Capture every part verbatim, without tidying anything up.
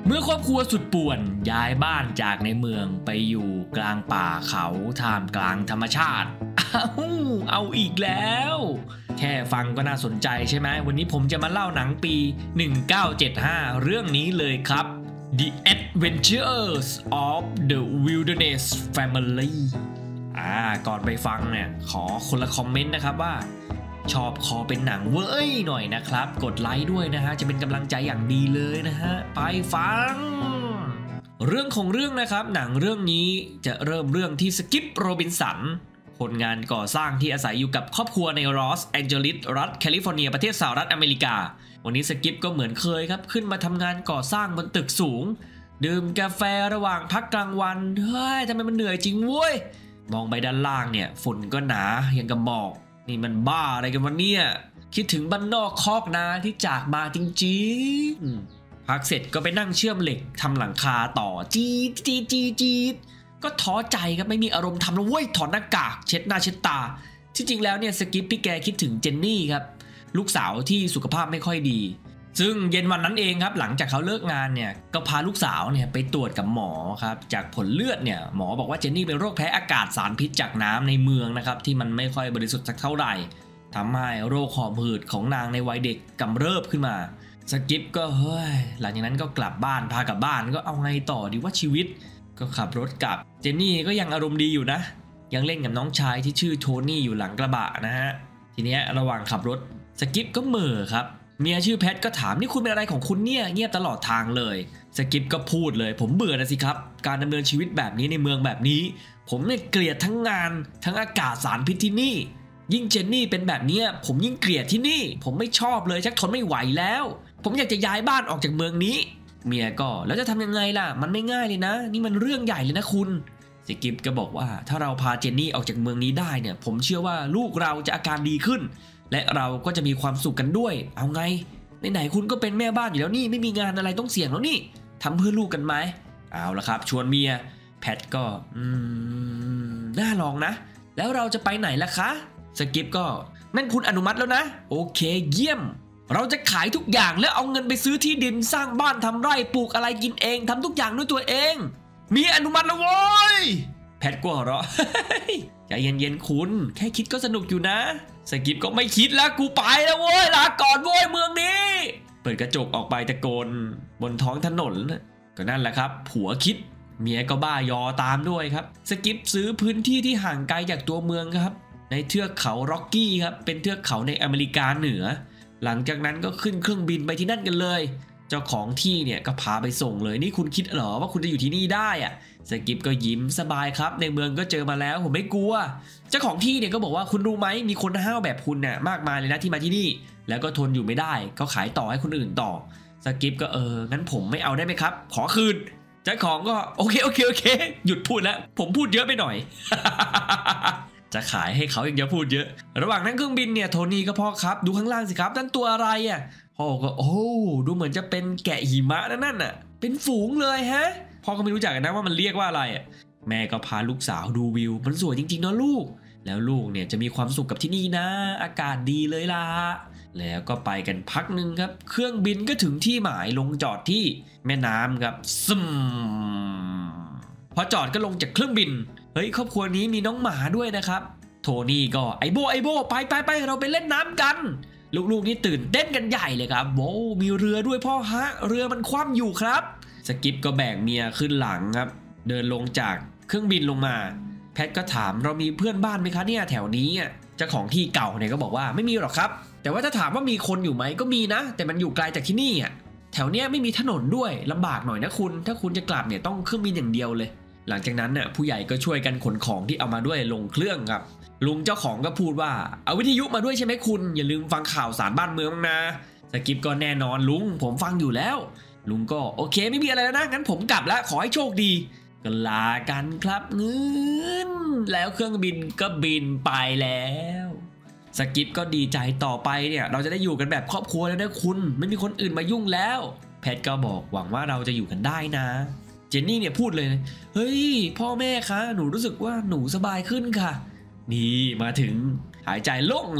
เมื่อครอบครัวสุดป่วนย้ายบ้านจากในเมืองไปอยู่กลางป่าเขาท่ามกลางธรรมชาติอ้าวเอาอีกแล้วแค่ฟังก็น่าสนใจใช่ไหมวันนี้ผมจะมาเล่าหนังปีหนึ่งเก้าเจ็ดห้าเรื่องนี้เลยครับ The Adventures of the Wilderness Family อ่าก่อนไปฟังเนี่ยขอคนละคอมเมนต์นะครับว่าชอบคอเป็นหนังเว้ยหน่อยนะครับกดไลค์ด้วยนะฮะจะเป็นกำลังใจอย่างดีเลยนะฮะไปฟังเรื่องของเรื่องนะครับหนังเรื่องนี้จะเริ่มเรื่องที่สกิปโรบินสันคนงานก่อสร้างที่อาศัยอยู่กับครอบครัวในลอสแองเจลิสรัฐแคลิฟอร์เนียประเทศสหรัฐอเมริกาวันนี้สกิปก็เหมือนเคยครับขึ้นมาทำงานก่อสร้างบนตึกสูงดื่มกาแฟระหว่างพักกลางวันเฮ้ยทำไมมันเหนื่อยจริงเว้ยมองไปด้านล่างเนี่ยฝุ่นก็หนาอย่างกับหมอกนี่มันบ้าอะไรกันวะเนี่ยคิดถึงบ้านนอกคอกนาที่จากมาจริงๆพักเสร็จก็ไปนั่งเชื่อมเหล็กทำหลังคาต่อจี๊ดจี๊ดจี๊ดจี๊ดก็ท้อใจครับไม่มีอารมณ์ทำแล้วเว้ยถอดหน้ากากเช็ดหน้าเช็ดตาที่จริงแล้วเนี่ยสกิปพี่แกคิดถึงเจนนี่ครับลูกสาวที่สุขภาพไม่ค่อยดีซึ่งเย็นวันนั้นเองครับหลังจากเขาเลิกงานเนี่ยก็พาลูกสาวเนี่ยไปตรวจกับหมอครับจากผลเลือดเนี่ยหมอบอกว่าเจนนี่เป็นโรคแพ้อากาศสารพิษจากน้ำในเมืองนะครับที่มันไม่ค่อยบริสุทธิ์สักเท่าไหร่ทำให้โรคหอบหืดของนางในวัยเด็กกำเริบขึ้นมาสกิปก็เฮ้ยหลังจากนั้นก็กลับบ้านพากลับบ้านก็เอาไงต่อดีว่าชีวิตก็ขับรถกลับเจนนี่ก็ยังอารมณ์ดีอยู่นะยังเล่นกับน้องชายที่ชื่อโทนี่อยู่หลังกระบะนะฮะทีนี้ระหว่างขับรถสกิปก็เหม่อครับเมียชื่อแพทก็ถามนี่คุณเป็นอะไรของคุณเนี่ยเงียบตลอดทางเลยสกิปก็พูดเลยผมเบื่อนะสิครับการดำเนินชีวิตแบบนี้ในเมืองแบบนี้ผมเนี่ยเกลียดทั้งงานทั้งอากาศสารพิษที่นี่ยิ่งเจนนี่เป็นแบบนี้ผมยิ่งเกลียดที่นี่ผมไม่ชอบเลยชักทนไม่ไหวแล้วผมอยากจะย้ายบ้านออกจากเมืองนี้เมียก็แล้วจะทำยังไงล่ะมันไม่ง่ายเลยนะนี่มันเรื่องใหญ่เลยนะคุณสกิปก็บอกว่าถ้าเราพาเจนนี่ออกจากเมืองนี้ได้เนี่ยผมเชื่อว่าลูกเราจะอาการดีขึ้นและเราก็จะมีความสุขกันด้วยเอาไงไหนๆคุณก็เป็นแม่บ้านอยู่แล้วนี่ไม่มีงานอะไรต้องเสี่ยงแล้วนี่ทำเพื่อลูกกันไหมเอาละครับชวนเมียแพทก็อืมน่าลองนะแล้วเราจะไปไหนล่ะคะสกิปก็นั่นคุณอนุมัติแล้วนะโอเคเยี่ยมเราจะขายทุกอย่างแล้วเอาเงินไปซื้อที่ดินสร้างบ้านทำไร่ปลูกอะไรกินเองทำทุกอย่างด้วยตัวเองมีอนุมัติแล้วโว้ยแพทก็หัวเราะใจเย็นๆคุณแค่คิดก็สนุกอยู่นะสกิปก็ไม่คิดแล้วกูไปแล้วโว้ยลาก่อนโว้ยเมืองนี้เปิดกระจกออกไปตะโกนบนท้องถนนก็นั่นแหละครับผัวคิดเมียก็บ้ายอตามด้วยครับสกิปซื้อพื้นที่ที่ห่างไกลจากตัวเมืองครับในเทือกเขาร็อกกี้ครับเป็นเทือกเขาในอเมริกาเหนือหลังจากนั้นก็ขึ้นเครื่องบินไปที่นั่นกันเลยเจ้าของที่เนี่ยก็พาไปส่งเลยนี่คุณคิดเหรอว่าคุณจะอยู่ที่นี่ได้อะสกิปก็ยิ้มสบายครับในเมืองก็เจอมาแล้วผมไม่กลัวเจ้าของที่เนี่ยก็บอกว่าคุณรู้ไหมมีคนห้าวแบบคุณเนี่ยมากมายเลยนะที่มาที่นี่แล้วก็ทนอยู่ไม่ได้ก็ขายต่อให้คนอื่นต่อสกิปก็เอองั้นผมไม่เอาได้ไหมครับขอคืนเจ้าของก็โอเคโอเคโอเคหยุดพูดแล้วผมพูดเยอะไปหน่อย จะขายให้เขาอย่างเดียวพูดเยอะระหว่างนั่งเครื่องบินเนี่ยโทนี่ก็พ่อครับดูข้างล่างสิครับนั่นตัวอะไรอ่ะพ่อก็โอ้ดูเหมือนจะเป็นแกะหิมะนั่นน่ะเป็นฝูงเลยฮะพ่อก็ไม่รู้จักกันนะว่ามันเรียกว่าอะไรอ่ะแม่ก็พาลูกสาวดูวิวมันสวยจริงๆเนาะลูกแล้วลูกเนี่ยจะมีความสุขกับที่นี่นะอากาศดีเลยล่ะแล้วก็ไปกันพักหนึ่งครับเครื่องบินก็ถึงที่หมายลงจอดที่แม่น้ำครับซึมพอจอดก็ลงจากเครื่องบินเฮ้ยครอบครัวนี้มีน้องหมาด้วยนะครับโทนี่ก็ไอโบไอโบไปไปไปเราไปเล่นน้ำกันลูกๆนี่ตื่นเต้นกันใหญ่เลยครับโว้มีเรือด้วยพ่อฮะเรือมันคว่ำอยู่ครับสกิปก็แบกเมียขึ้นหลังครับเดินลงจากเครื่องบินลงมาแพทก็ถามเรามีเพื่อนบ้านไหมคะเนี่ยแถวนี้เจ้าของที่เก่าเนี่ยก็บอกว่าไม่มีหรอกครับแต่ว่าถ้าถามว่ามีคนอยู่ไหมก็มีนะแต่มันอยู่ไกลจากที่นี่อ่ะแถวเนี้ยไม่มีถนนด้วยลำบากหน่อยนะคุณถ้าคุณจะกลับเนี่ยต้องเครื่องบินอย่างเดียวเลยหลังจากนั้นเนี่ยผู้ใหญ่ก็ช่วยกันขนของที่เอามาด้วยลงเครื่องครับลุงเจ้าของก็พูดว่าเอาวิทยุมาด้วยใช่ไหมคุณอย่าลืมฟังข่าวสารบ้านเมืองนะสกิปก็แน่นอนลุงผมฟังอยู่แล้วลุงก็โอเคไม่มีอะไรแล้วนะงั้นผมกลับแล้วขอให้โชคดีก็ลากันครับเงินแล้วเครื่องบินก็บินไปแล้วสกิปก็ดีใจต่อไปเนี่ยเราจะได้อยู่กันแบบครอบครัวแล้วนะคุณไม่มีคนอื่นมายุ่งแล้วแพทก็บอกหวังว่าเราจะอยู่กันได้นะเจนนี่เนี่ยพูดเลยเฮ้ยพ่อแม่คะหนูรู้สึกว่าหนูสบายขึ้นค่ะนี่มาถึงหายใจโล่งเลย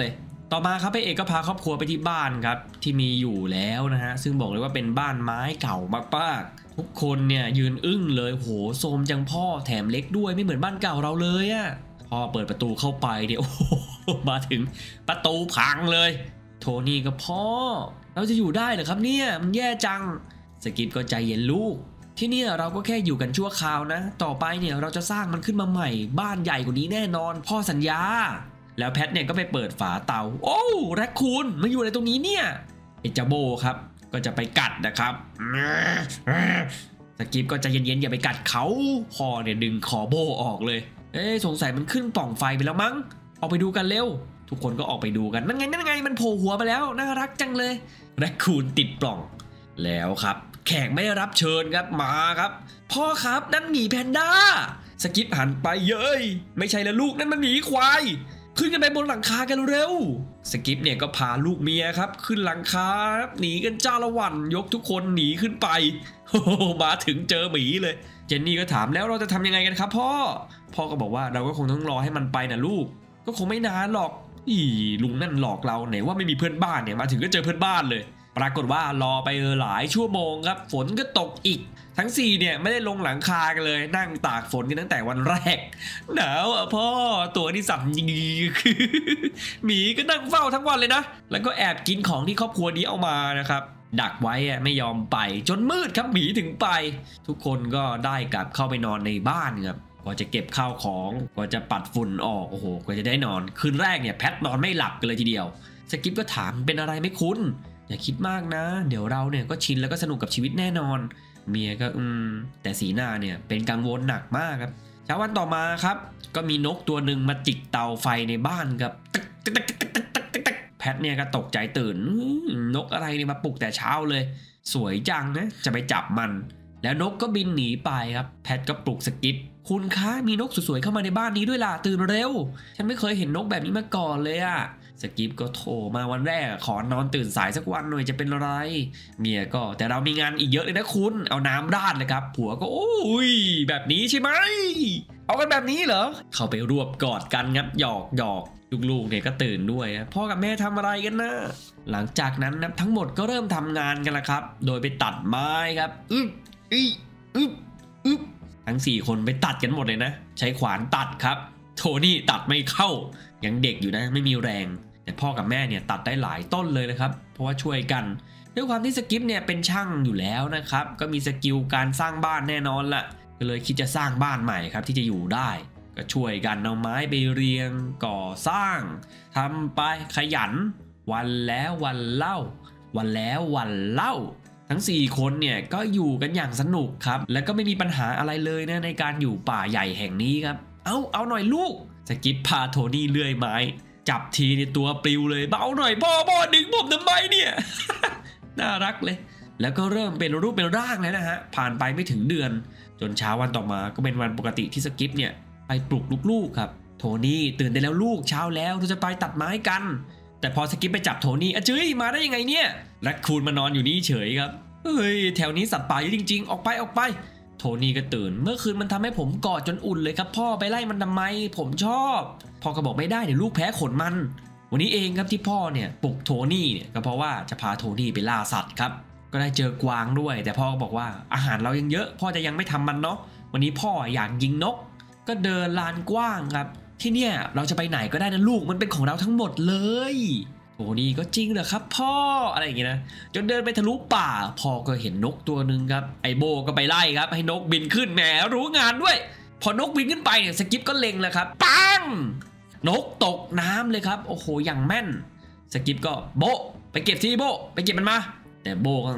ต่อมาครับพระเอกก็พาครอบครัวไปที่บ้านครับที่มีอยู่แล้วนะฮะซึ่งบอกเลยว่าเป็นบ้านไม้เก่ามากๆทุกคนเนี่ยยืนอึ้งเลยโหโซมจังพ่อแถมเล็กด้วยไม่เหมือนบ้านเก่าเราเลยอะพอเปิดประตูเข้าไปเดี๋ยวมาถึงประตูพังเลยโทนี่ก็พ่อเราจะอยู่ได้เหรอครับเนี่ยมันแย่จังสกิปก็ใจเย็นลูกที่เนี่ยเราก็แค่อยู่กันชั่วคราวนะต่อไปเนี่ยเราจะสร้างมันขึ้นมาใหม่บ้านใหญ่กว่านี้แน่นอนพ่อสัญญาแล้วแพทเนี่ยก็ไปเปิดฝาเตาโอ้แรคคูนมาอยู่ในตรงนี้เนี่ยไอ้เจ้าโบครับก็จะไปกัดนะครับสกิปก็ใจเย็นๆอย่าไปกัดเขาพ่อเนี่ยดึงคอโบออกเลยเอ๊ะสงสัยมันขึ้นปล่องไฟไปแล้วมั้งออกไปดูกันเร็วทุกคนก็ออกไปดูกันนั่นไงนั่นไงมันโผล่หัวไปแล้วน่ารักจังเลยแรคคูนติดปล่องแล้วครับแขกไม่ได้รับเชิญครับมาครับพ่อครับนั่นหมีแพนด้าสกิปหันไปเย้ยไม่ใช่ละลูกนั่นมันหมีควายขึ้นกันไปบนหลังคากันเร็วสกิปเนี่ยก็พาลูกเมียครับขึ้นหลังคาหนีกันจ้าละวันยกทุกคนหนีขึ้นไปโอ้มาถึงเจอหมีเลยเจนนี่ก็ถามแล้วเราจะทำยังไงกันครับพ่อพ่อก็บอกว่าเราก็คงต้องรอให้มันไปนะลูกก็คงไม่นานหรอกอีลุงนั่นหลอกเราไหนว่าไม่มีเพื่อนบ้านเนี่ยมาถึงก็เจอเพื่อนบ้านเลยปรากฏว่ารอไปหลายชั่วโมงครับฝนก็ตกอีกทั้งสี่เนี่ยไม่ได้ลงหลังคากันเลยนั่งตากฝนกันตั้งแต่วันแรกหนาวอ่ะพ่อตัวที่สั่นยิงคือหมีก็นั่งเฝ้าทั้งวันเลยนะแล้วก็แอบกินของที่ครอบครัวนี้เอามานะครับดักไว้ไม่ยอมไปจนมืดครับหมีถึงไปทุกคนก็ได้กลับเข้าไปนอนในบ้านครับก็จะเก็บข้าวของก็จะปัดฝุ่นออกโอ้โหก็จะได้นอนคืนแรกเนี่ยแพทนอนไม่หลับกันเลยทีเดียวสกิปก็ถามเป็นอะไรไม่คุ้นอย่าคิดมากนะเดี๋ยวเราเนี่ยก็ชินแล้วก็สนุกกับชีวิตแน่นอนเมียก็อืมแต่สีหน้าเนี่ยเป็นกังวลหนักมากครับเช้าวันต่อมาครับก็มีนกตัวหนึ่งมาจิกเตาไฟในบ้านครับแพทเนี่ยก็ตกใจตื่นนกอะไรเนี่ยมาปลุกแต่เช้าเลยสวยจังนะจะไปจับมันแล้วนกก็บินหนีไปครับแพทก็ปลุกสกิปคุณคะมีนกสวยๆเข้ามาในบ้านนี้ด้วยล่ะตื่นเร็วฉันไม่เคยเห็นนกแบบนี้มาก่อนเลยอะสกิปก็โทรมาวันแรกขอนอนตื่นสายสักวันหน่อยจะเป็นอะไรเมียก็แต่เรามีงานอีกเยอะเลยนะคุณเอาน้ำราดเลยครับผัวก็โอ้ยแบบนี้ใช่ไหมเอากันแบบนี้เหรอเข้าไปรวบกอดกันงับหยอกหยอกลูกๆเนี่ยก็ตื่นด้วยพ่อกับแม่ทำอะไรกันนะหลังจากนั้นนะทั้งหมดก็เริ่มทำงานกันละครับโดยไปตัดไม้ครับอึ๊บอึ๊บอึ๊บอึ๊บทั้งสี่คนไปตัดกันหมดเลยนะใช้ขวานตัดครับโทนี่ตัดไม่เข้ายังเด็กอยู่นะไม่มีแรงแต่พ่อกับแม่เนี่ยตัดได้หลายต้นเลยนะครับเพราะว่าช่วยกันด้วยความที่สกิปเนี่ยเป็นช่างอยู่แล้วนะครับก็มีสกิลการสร้างบ้านแน่นอนละก็เลยคิดจะสร้างบ้านใหม่ครับที่จะอยู่ได้ก็ช่วยกันเอาไม้ไปเรียงก่อสร้างทำไปขยันวันแล้ววันเล่าวันแล้ววันเล่าทั้งสี่คนเนี่ยก็อยู่กันอย่างสนุกครับแล้วก็ไม่มีปัญหาอะไรเลยนะในการอยู่ป่าใหญ่แห่งนี้ครับเอาเอาหน่อยลูกสกิปพาโทนี่เลื่อยไม้จับทีในตัวปลิวเลยเบาหน่อยพ่อพ่อดึงผมทำไมเนี่ย น่ารักเลยแล้วก็เริ่มเป็นรูปเป็นร่างแล้วนะฮะผ่านไปไม่ถึงเดือนจนเช้าวันต่อมาก็เป็นวันปกติที่สกิปเนี่ยไปปลุกลูกๆครับโทนี่ตื่นได้แล้วลูกเช้าแล้วเราจะไปตัดไม้กันแต่พอสกิปไปจับโทนี่อ่ะเจ้ยมาได้ยังไงเนี่ยแรคคูนมานอนอยู่นี่เฉยครับเฮ้ยแถวนี้สัตว์ป่าเยอะจริงๆออกไปออกไปโทนี่ก็ตื่นเมื่อคืนมันทำให้ผมกอดจนอุ่นเลยครับพ่อไปไล่มันทำไมผมชอบพ่อก็บอกไม่ได้เดี๋ยวลูกแพ้ขนมันวันนี้เองครับที่พ่อเนี่ยปลุกโทนี่เนี่ยก็เพราะว่าจะพาโทนี่ไปล่าสัตว์ครับก็ได้เจอกวางด้วยแต่พ่อก็บอกว่าอาหารเรายังเยอะพ่อจะยังไม่ทำมันเนาะวันนี้พ่ออยากยิงนกก็เดินลานกว้างครับที่เนี่ยเราจะไปไหนก็ได้นะลูกมันเป็นของเราทั้งหมดเลยโทนี่ก็จริงเหรอครับพ่ออะไรอย่างเงี้ยนะจนเดินไปทะลุป่าพ่อก็เห็นนกตัวหนึ่งครับไอโบก็ไปไล่ครับให้นกบินขึ้นแหมรู้งานด้วยพอนกบินขึ้นไปเนี่ยสกิปก็เล็งแล้วครับปังนกตกน้ำเลยครับโอ้โหอย่างแม่นสกิปก็โบไปเก็บที่โบไปเก็บมันมาแต่โบก็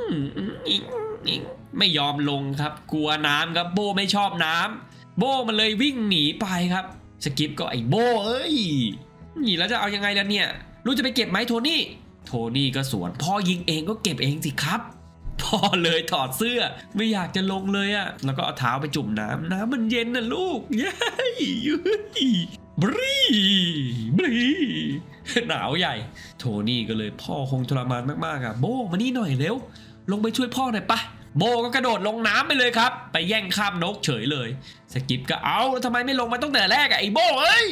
ไม่ยอมลงครับกลัวน้ำครับโบไม่ชอบน้ำโบมันเลยวิ่งหนีไปครับสกิปก็ไอ้โบเอ้ยนี่แล้วจะเอายังไงล่ะเนี่ยรู้จะไปเก็บไหมโทนี่โทนี่ก็สวนพ่อยิงเองก็เก็บเองสิครับพ่อเลยถอดเสื้อไม่อยากจะลงเลยอะแล้วก็เอาเท้าไปจุ่มน้ำน้ำมันเย็นนะลูกเย้ยืดบรีบรีหนาวใหญ่โทนี่ก็เลยพ่อคงทรมานมากๆอะโบมานี่หน่อยเร็วลงไปช่วยพ่อหน่อยปะโบก็กระโดดลงน้ำไปเลยครับไปแย่งข้ามนกเฉยเลยสกิปก็เอาทำไมไม่ลงมาตั้งแต่แรกอะไอ้โบเอ้ย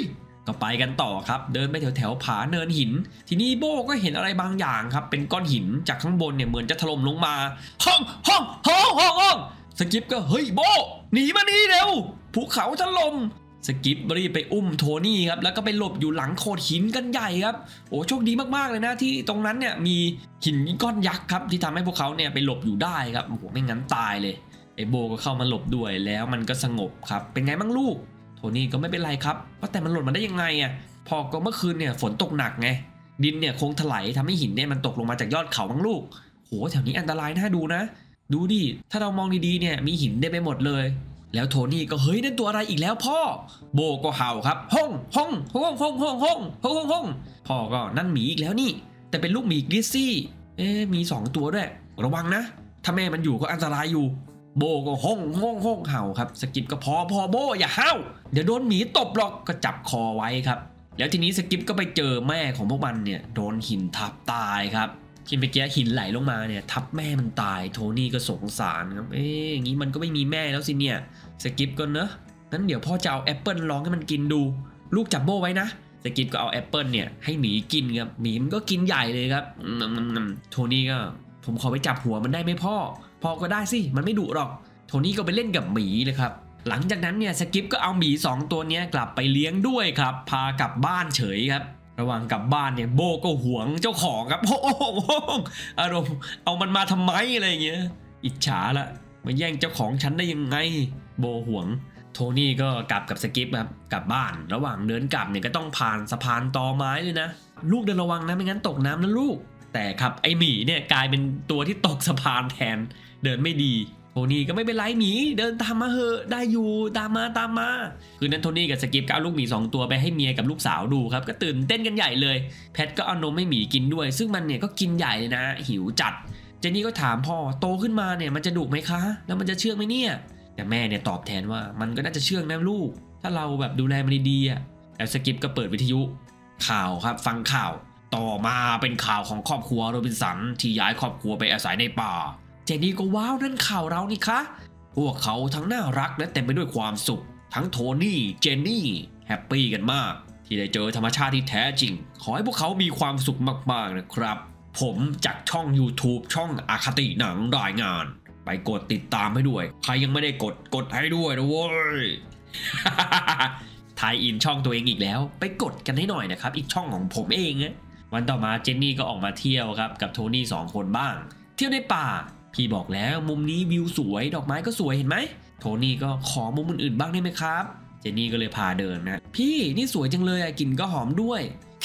ก็ไปกันต่อครับเดินไปแถวแถวผาเนินหินทีนี้โบก็เห็นอะไรบางอย่างครับเป็นก้อนหินจากข้างบนเนี่ยเหมือนจะถล่มลงมาห้องห้องห้องห้องห้องสกิปก็เฮ้ยโบหนีมานี่เร็วภูเขาถล่มสกิปรีบไปอุ้มโทนี่ครับแล้วก็ไปหลบอยู่หลังโขดหินกันใหญ่ครับโอ้โชคดีมากๆเลยนะที่ตรงนั้นเนี่ยมีหินก้อนยักษ์ครับที่ทำให้พวกเขาเนี่ยไปหลบอยู่ได้ครับโอ้โหไม่งั้นตายเลยไอโบก็เข้ามาหลบด้วยแล้วมันก็สงบครับเป็นไงบ้างลูกโทนี่ก็ไม่เป็นไรครับว่าแต่มันหล่นมาได้ยังไงอ่ะพอก็เมื่อคืนเนี่ยฝนตกหนักไงดินเนี่ยคงถลายทำให้หินเนี่ยมันตกลงมาจากยอดเขาบ้างลูกโหแถวนี้อันตรายน่าดูนะดูดิถ้าเรามองดีๆเนี่ยมีหินได้ไปหมดเลยแล้วโทนี่ก็เฮ้ยนั่นตัวอะไรอีกแล้วพ่อโบก็เห่าครับห้องห้องห้องห้องห้องห้องห้องห้องห้องพ่อก็นั่นหมีอีกแล้วนี่แต่เป็นลูกหมีกริซซี่เอ๊มีสองตัวด้วยระวังนะถ้าแม่มันอยู่ก็อันตรายอยู่โบก็ห้องห้องห้องเห่าครับสกิปก็พอพอโบอย่าเห่าเดี๋ยวโดนหมีตบหรอกก็จับคอไว้ครับแล้วทีนี้สกิปก็ไปเจอแม่ของพวกมันเนี่ยโดนหินทับตายครับที่เมื่อกี้หินไหลลงมาเนี่ยทับแม่มันตายโทนี่ก็สงสารครับเอ๊ะอย่างนี้มันก็ไม่มีแม่แล้วสิเนี่ยสกิปก็เนอะงั้นเดี๋ยวพ่อจะเอาแอปเปิลลองให้มันกินดูลูกจับโบไว้นะสกิปก็เอาแอปเปิลเนี่ยให้หมีกินครับหมีมันก็กินใหญ่เลยครับโทนี่ก็ผมขอไปจับหัวมันได้ไหมพ่อพ่อก็ได้สิมันไม่ดุหรอกโทนี่ก็ไปเล่นกับหมีเลยครับหลังจากนั้นเนี่ยสกิปก็เอาหมีสองตัวนี้กลับไปเลี้ยงด้วยครับพากลับบ้านเฉยครับระหว่างกลับบ้านเนี่ยโบก็หวงเจ้าของครับโอ้โหอารมณ์เอามันมาทำไมอะไรเงี้ยอิจฉาละมาแย่งเจ้าของฉันได้ยังไงโบหวงโทนี่ก็กลับกับสกิปครับกลับบ้านระหว่างเดินกลับเนี่ยก็ต้องผ่านสะพานตอไม้เลยนะลูกเดินระวังนะไม่งั้นตกน้ำนะลูกแต่ครับไอหมีเนี่ยกลายเป็นตัวที่ตกสะพานแทนเดินไม่ดีโทนี่ก็ไม่เป็นไรหมีเดินตามมาเหอะได้อยู่ตามมาตามมาคืนนั้นโทนี่กับสกิปก็เอาลูกหมีสองตัวไปให้เมียกับลูกสาวดูครับก็ตื่นเต้นกันใหญ่เลยแพทก็เอานมให้หมีกินด้วยซึ่งมันเนี่ยก็กินใหญ่เลยนะหิวจัดเจนนี่ก็ถามพ่อโตขึ้นมาเนี่ยมันจะดุไหมคะแล้วมันจะเชื่องไหมเนี่ยแต่แม่เนี่ยตอบแทนว่ามันก็น่าจะเชื่องนะลูกถ้าเราแบบดูแลมันดีๆอ่ะแล้วสกิปก็เปิดวิทยุข่าวครับฟังข่าวต่อมาเป็นข่าวของครอบครัวโรบินสันที่ย้ายครอบครัวไปอาศัยในป่าเจนนี่ก็ว้าวนั่นข่าวเรานี่คะพวกเขาทั้งน่ารักและเต็มไปด้วยความสุขทั้งโทนี่เจนนี่แฮปปี้กันมากที่ได้เจอธรรมชาติที่แท้จริงขอให้พวกเขามีความสุขมากๆนะครับผมจากช่อง YouTube ช่องอคติหนังรายงานไปกดติดตามให้ด้วยใครยังไม่ได้กดกดให้ด้วยนะเว้ย ทายอินช่องตัวเองอีกแล้วไปกดกันให้หน่อยนะครับอีกช่องของผมเองนะวันต่อมาเจนนี่ก็ออกมาเที่ยวครับกับโทนี่สองคนบ้างเที่ยวในป่าพี่บอกแล้วมุมนี้วิวสวยดอกไม้ก็สวยเห็นไหมโทนี่ก็ขอมุมอื่นๆบ้างได้ไหมครับเจนนี่ก็เลยพาเดินนะพี่นี่สวยจังเลยอะกลิ่นก็หอมด้วย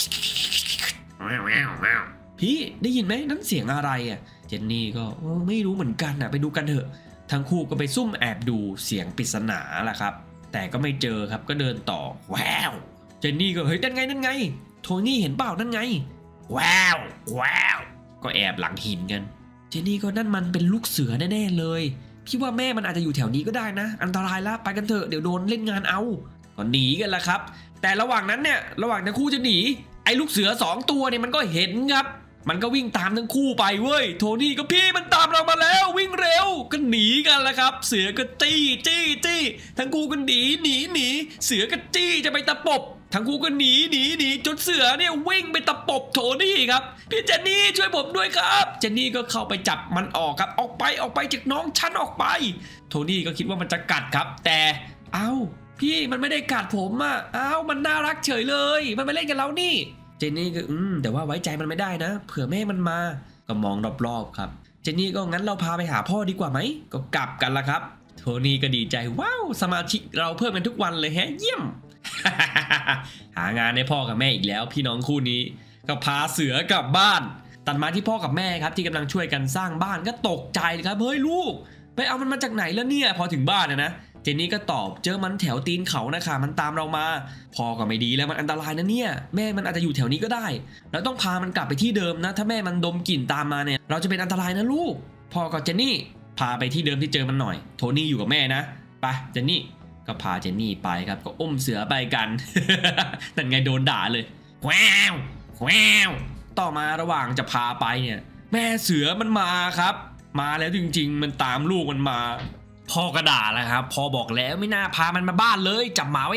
พี่ได้ยินไหมนั่นเสียงอะไรอะเจนนี่ก็ไม่รู้เหมือนกันอะไปดูกันเถอะทั้งคู่ก็ไปซุ่มแอบดูเสียงปริศนาแหละครับแต่ก็ไม่เจอครับก็เดินต่อว้าวเจนนี่ก็เฮ้ยนั่นไงนั่นไงโทนี่เห็นเปล่านั่นไงว้าวว้าวก็แอบหลังหินกันเจนนี่ก็นั่นมันเป็นลูกเสือแน่ๆเลยพี่ว่าแม่มันอาจจะอยู่แถวนี้ก็ได้นะอันตรายละไปกันเถอะเดี๋ยวโดนเล่นงานเอาก็หนีกันละครับแต่ระหว่างนั้นเนี่ยระหว่างทั้งคู่จะหนีไอ้ลูกเสือสองตัวเนี่ยมันก็เห็นครับมันก็วิ่งตามทั้งคู่ไปเว้ยโทนี่ก็พี่มันตามเรามาแล้ววิ่งเร็วก็หนีกันละครับเสือก็จี้จี้จี้ทั้งคู่ก็หนีหนีหนีเสือก็จี้จะไปตะปบทั้งคู่ก็หนีหนีหนีจนเสือเนี่ยวิ่งไปตะปบโทนี่ครับพี่เจนนี่ช่วยผมด้วยครับเจนนี่ก็เข้าไปจับมันออกครับออกไปออกไปจากน้องฉันออกไปโทนี่ก็คิดว่ามันจะกัดครับแต่เอ้าพี่มันไม่ได้กัดผมอ่ะเอ้ามันน่ารักเฉยเลยมันมาเล่นกับเรานี่เจนนี่ก็อืมแต่ว่าไว้ใจมันไม่ได้นะเผื่อแม่มันมาก็มองรอบๆครับเจนนี่ก็งั้นเราพาไปหาพ่อดีกว่าไหมก็กลับกันละครับโทนี่ก็ดีใจว้าวสมาชิกเราเพิ่มกันทุกวันเลยแฮะเยี่ยม หางานให้พ่อกับแม่อีกแล้วพี่น้องคู่นี้ก็พาเสือกลับบ้านตัดมาที่พ่อกับแม่ครับที่กำลังช่วยกันสร้างบ้านก็ตกใจเลยครับเฮ้ยลูกไปเอามันมาจากไหนแล้วเนี่ยพอถึงบ้านนะนะเจนนี่ก็ตอบเจอมันแถวตีนเขานะคะมันตามเรามาพ่อก็ไม่ดีแล้วมันอันตรายนะเนี่ยแม่มันอาจจะอยู่แถวนี้ก็ได้เราต้องพามันกลับไปที่เดิมนะถ้าแม่มันดมกลิ่นตามมาเนี่ยเราจะเป็นอันตรายนะลูกพ่อกับเจนนี่พาไปที่เดิมที่เจอมันหน่อยโทนี่อยู่กับแม่นะไปเจนนี่ก็พาเจนนี่ไปครับก็อุ้มเสือไปกัน นั่นไงโดนด่าเลยแคววแคววต่อมาระหว่างจะพาไปเนี่ยแม่เสือมันมาครับมาแล้วจริงๆมันตามลูกมันมาพ่อก็ด่าแล้วครับพ่อบอกแล้วไม่น่าพามันมาบ้านเลยจับหมาไว้นะ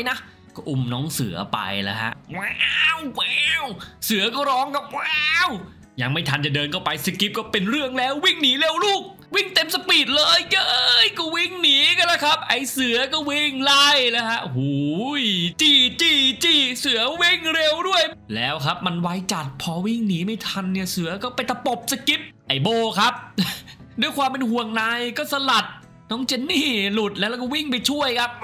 ก็อุ้มน้องเสือไปแล้วฮะว้าวว้าวเสือก็ร้องกับว้าวยังไม่ทันจะเดินเข้าไปสกิปก็เป็นเรื่องแล้ววิ่งหนีเร็วลูกวิ่งเต็มสปีดเลยเย้ยก็วิ่งหนีกันแล้วครับไอเสือก็วิ่งไล่แล้วฮะหูยจี้จี้จี้เสือวิ่งเร็วด้วยแล้วครับมันไวจัดพอวิ่งหนีไม่ทันเนี่ยเสือก็ไปตะปบสกิปไอโบครับ ด้วยความเป็นห่วงนายก็สลัดน้องเจนนี่หลุดแล้วแล้วก็วิ่งไปช่วยครับ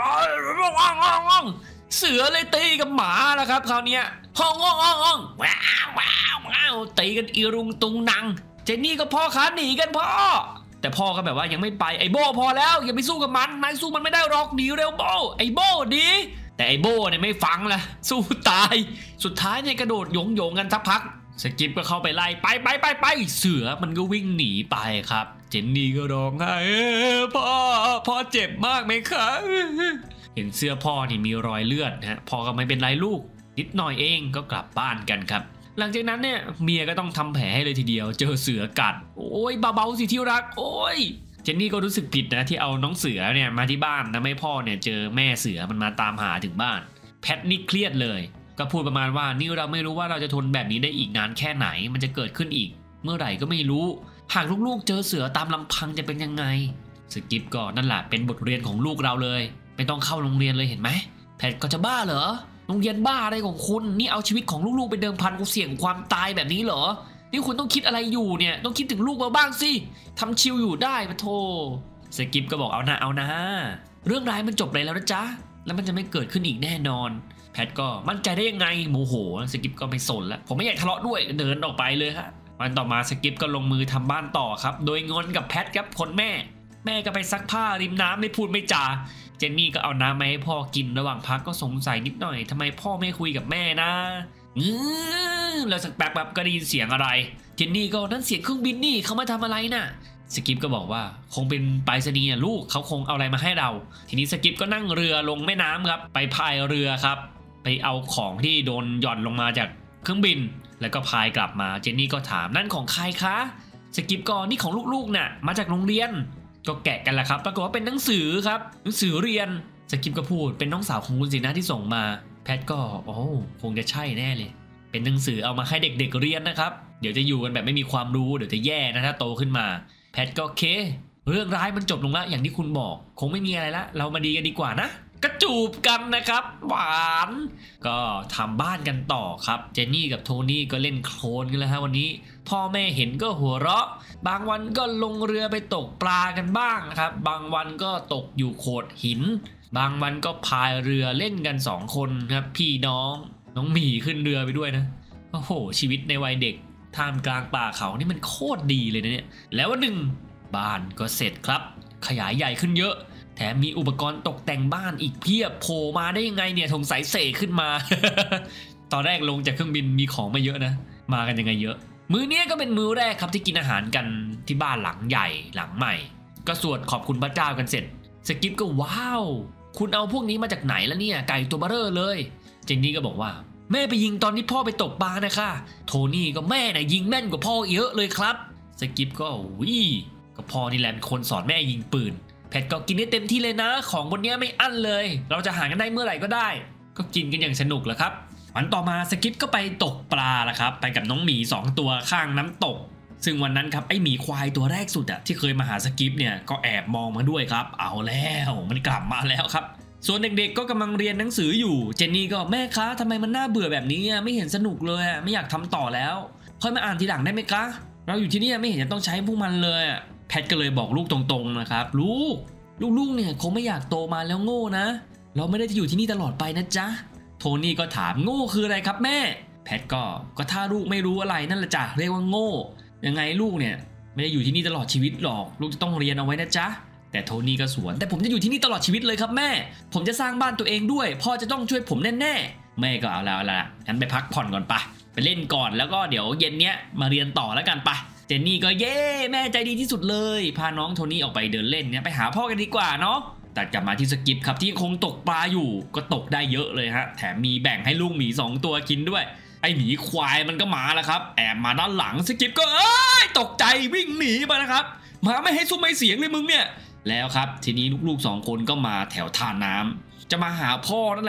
เสือเลยตีกับหมาแล้วครับคราวนี้ห้องห้องห้องห้องว้าวว้าวว้าวตีกันอีรุงตุงนังเจนนี่ก็พ่อขาหนีกันพ่อแต่พ่อก็แบบว่ายังไม่ไปไอโบพอแล้วอย่าไปสู้กับมันนายสู้มันไม่ได้หรอกหนีเร็วโบไอโบดีแต่ไอโบเนี่ยไม่ฟังละสู้ตายสุดท้ายเนี่ยกระโดดโยงโยงกันสักพักสกิปก็เข้าไปไล่ไปไปไปไปเสือมันก็วิ่งหนีไปครับเจนนี่ก็ร้องไห้พ่อพ่อเจ็บมากไหมคะเห็นเสื้อพ่อนี่มีรอยเลือดนะพ่อก็ไม่เป็นไรลูกนิดหน่อยเองก็กลับบ้านกันครับหลังจากนั้นเนี่ยเมียก็ต้องทำแผลให้เลยทีเดียวเจอเสือกัดโอ้ยเบาๆสิที่รักโอ้ยเจนนี่ก็รู้สึกผิดนะที่เอาน้องเสือเนี่ยมาที่บ้านนะไม่พ่อเนี่ยเจอแม่เสือมันมาตามหาถึงบ้านแพทนี่เครียดเลยก็พูดประมาณว่านี่เราไม่รู้ว่าเราจะทนแบบนี้ได้อีกนานแค่ไหนมันจะเกิดขึ้นอีกเมื่อไหร่ก็ไม่รู้หากลูกๆเจอเสือตามลำพังจะเป็นยังไงสกิปก็นั่นแหละเป็นบทเรียนของลูกเราเลยไม่ต้องเข้าโรงเรียนเลยเห็นไหมแพทก็จะบ้าเหรอโรงเรียนบ้าอะไรของคุณนี่เอาชีวิตของลูกๆไปเดิมพันกูเสี่ยงความตายแบบนี้เหรอนี่คุณต้องคิดอะไรอยู่เนี่ยต้องคิดถึงลูกมาบ้างสิทำชิลอยู่ได้ปะโธสกิปก็บอกเอานะเอานะเรื่องร้ายมันจบไปแล้วนะจ๊ะแล้วมันจะไม่เกิดขึ้นอีกแน่นอนแพทก็มั่นใจได้ยังไงโมโหสกิปก็ไม่สนแล้วผมไม่อยากทะเลาะด้วยเดินออกไปเลยฮะวันต่อมาสกิปก็ลงมือทำบ้านต่อครับโดยงอนกับแพทครับคนแม่แม่ก็ไปซักผ้าริมน้ำไม่พูดไม่จาเจนนี่ก็เอาน้ำมาให้พ่อกินระหว่างพักก็สงสัยนิดหน่อยทำไมพ่อไม่คุยกับแม่นะงื้อแล้วสักแป๊บๆก็ได้ยินเสียงอะไรเจนนี่ก็นั่นเสียงเครื่องบินนี่เขามาทำอะไรน่ะสกิปก็บอกว่าคงเป็นไปรษณีย์ลูกเขาคงเอาอะไรมาให้เราทีนี้สกิปก็นั่งเรือลงแม่น้ำครับไปพายเรือครับไปเอาของที่โดนหย่อนลงมาจากเครื่องบินแล้วก็พายกลับมาเจนนี่ก็ถามนั่นของใครคะสกิปก็นี่ของลูกๆน่ะมาจากโรงเรียนก็แกะกันแหละครับปรากฏว่าเป็นหนังสือครับหนังสือเรียนสกิปก็พูดเป็นน้องสาวของคุณสินะที่ส่งมาแพทก็โอ้คงจะใช่แน่เลยเป็นหนังสือเอามาให้เด็กๆเรียนนะครับเดี๋ยวจะอยู่กันแบบไม่มีความรู้เดี๋ยวจะแย่นะถ้าโตขึ้นมาแพทก็โอเคเรื่องร้ายมันจบลงแล้วอย่างที่คุณบอกคงไม่มีอะไรละเรามาดีกันดีกว่านะก็จูบกันนะครับหวานก็ทำบ้านกันต่อครับเจนนี่กับโทนี่ก็เล่นโคลนกันแล้วฮะวันนี้พ่อแม่เห็นก็หัวเราะบางวันก็ลงเรือไปตกปลากันบ้างนะครับบางวันก็ตกอยู่โขดหินบางวันก็พายเรือเล่นกันสองคนครับพี่น้องน้องหมีขึ้นเรือไปด้วยนะโอ้โหชีวิตในวัยเด็กท่ามกลางป่าเขานี่มันโคตรดีเลยนะเนี่ยแล้ววันหนึ่งบ้านก็เสร็จครับขยายใหญ่ขึ้นเยอะแถมมีอุปกรณ์ตกแต่งบ้านอีกเพียบโผล่มาได้ยังไงเนี่ยสงสัยเสกขึ้นมา ตอนแรกลงจากเครื่องบินมีของมาเยอะนะมากันยังไงเยอะมื้อนี้ก็เป็นมื้อแรกครับที่กินอาหารกันที่บ้านหลังใหญ่หลังใหม่ก็สวดขอบคุณพระเจ้ากันเสร็จสกิปก็ว้าวคุณเอาพวกนี้มาจากไหนแล้วเนี่ยไก่ตัวเบ้อเร่อเลยเจนนี่ก็บอกว่าแม่ไปยิงตอนที่พ่อไปตกปลานะคะโทนี่ก็แม่น่ะยิงแม่นกว่าพ่อเยอะเลยครับสกิปก็วิก็พ่อนี่แหละเป็นคนสอนแม่ยิงปืนแพทก็กินได้เต็มที่เลยนะของบนนี้ไม่อั้นเลยเราจะหากันได้เมื่อไหร่ก็ได้ก็กินกันอย่างสนุกแหละครับวันต่อมาสกิปก็ไปตกปลาละครับไปกับน้องหมีสองตัวข้างน้ำตกซึ่งวันนั้นครับไอหมีควายตัวแรกสุดอะที่เคยมาหาสกิปเนี่ยก็แอบมองมาด้วยครับเอาแล้วมันกลับมาแล้วครับส่วนเด็กๆก็กำลังเรียนหนังสืออยู่เจนนี่ก็แม่คะทำไมมันน่าเบื่อแบบนี้ไม่เห็นสนุกเลยไม่อยากทำต่อแล้วค่อยมาอ่านทีหลังได้ไหมคะเราอยู่ที่นี่ไม่เห็นจะต้องใช้พวกมันเลยแพทก็เลยบอกลูกตรงๆนะครับลูกลูกๆเนี่ยคงไม่อยากโตมาแล้วโง่นะเราไม่ได้จะอยู่ที่นี่ตลอดไปนะจ๊ะโทนี่ก็ถามโง่คืออะไรครับแม่แพทก็ก็ถ้าลูกไม่รู้อะไรนั่นแหละจ้ะเรียกว่าโง่ยังไงลูกเนี่ยไม่ได้อยู่ที่นี่ตลอดชีวิตหรอกลูกจะต้องเรียนเอาไว้นะจ๊ะแต่โทนี่ก็สวนแต่ผมจะอยู่ที่นี่ตลอดชีวิตเลยครับแม่ผมจะสร้างบ้านตัวเองด้วยพ่อจะต้องช่วยผมแน่ๆแม่ก็เอาแล้วละงั้นไปพักผ่อนก่อนปะไปเล่นก่อนแล้วก็เดี๋ยวเย็นเนี้ยมาเรียนต่อแล้วกันปะเจนนี่ก็เย้แม่ใจดีที่สุดเลยพาน้องโทนี่ออกไปเดินเล่นเนี่ยไปหาพ่อกันดีกว่าเนาะตัดกลับมาที่สกิปครับที่คงตกปลาอยู่ก็ตกได้เยอะเลยฮะแถมมีแบ่งให้ลูกหมีสองตัวกินด้วยไอหมีควายมันก็มาแล้วครับแอบมาด้านหลังสกิปก็เอ้ยตกใจวิ่งหนีไปนะครับมาไม่ให้ซุ้มไม่เสียงเลยมึงเนี่ยแล้วครับทีนี้ลูกๆสองคนก็มาแถวท่าน้ำจะมาหาพ่อนั่นแหละก็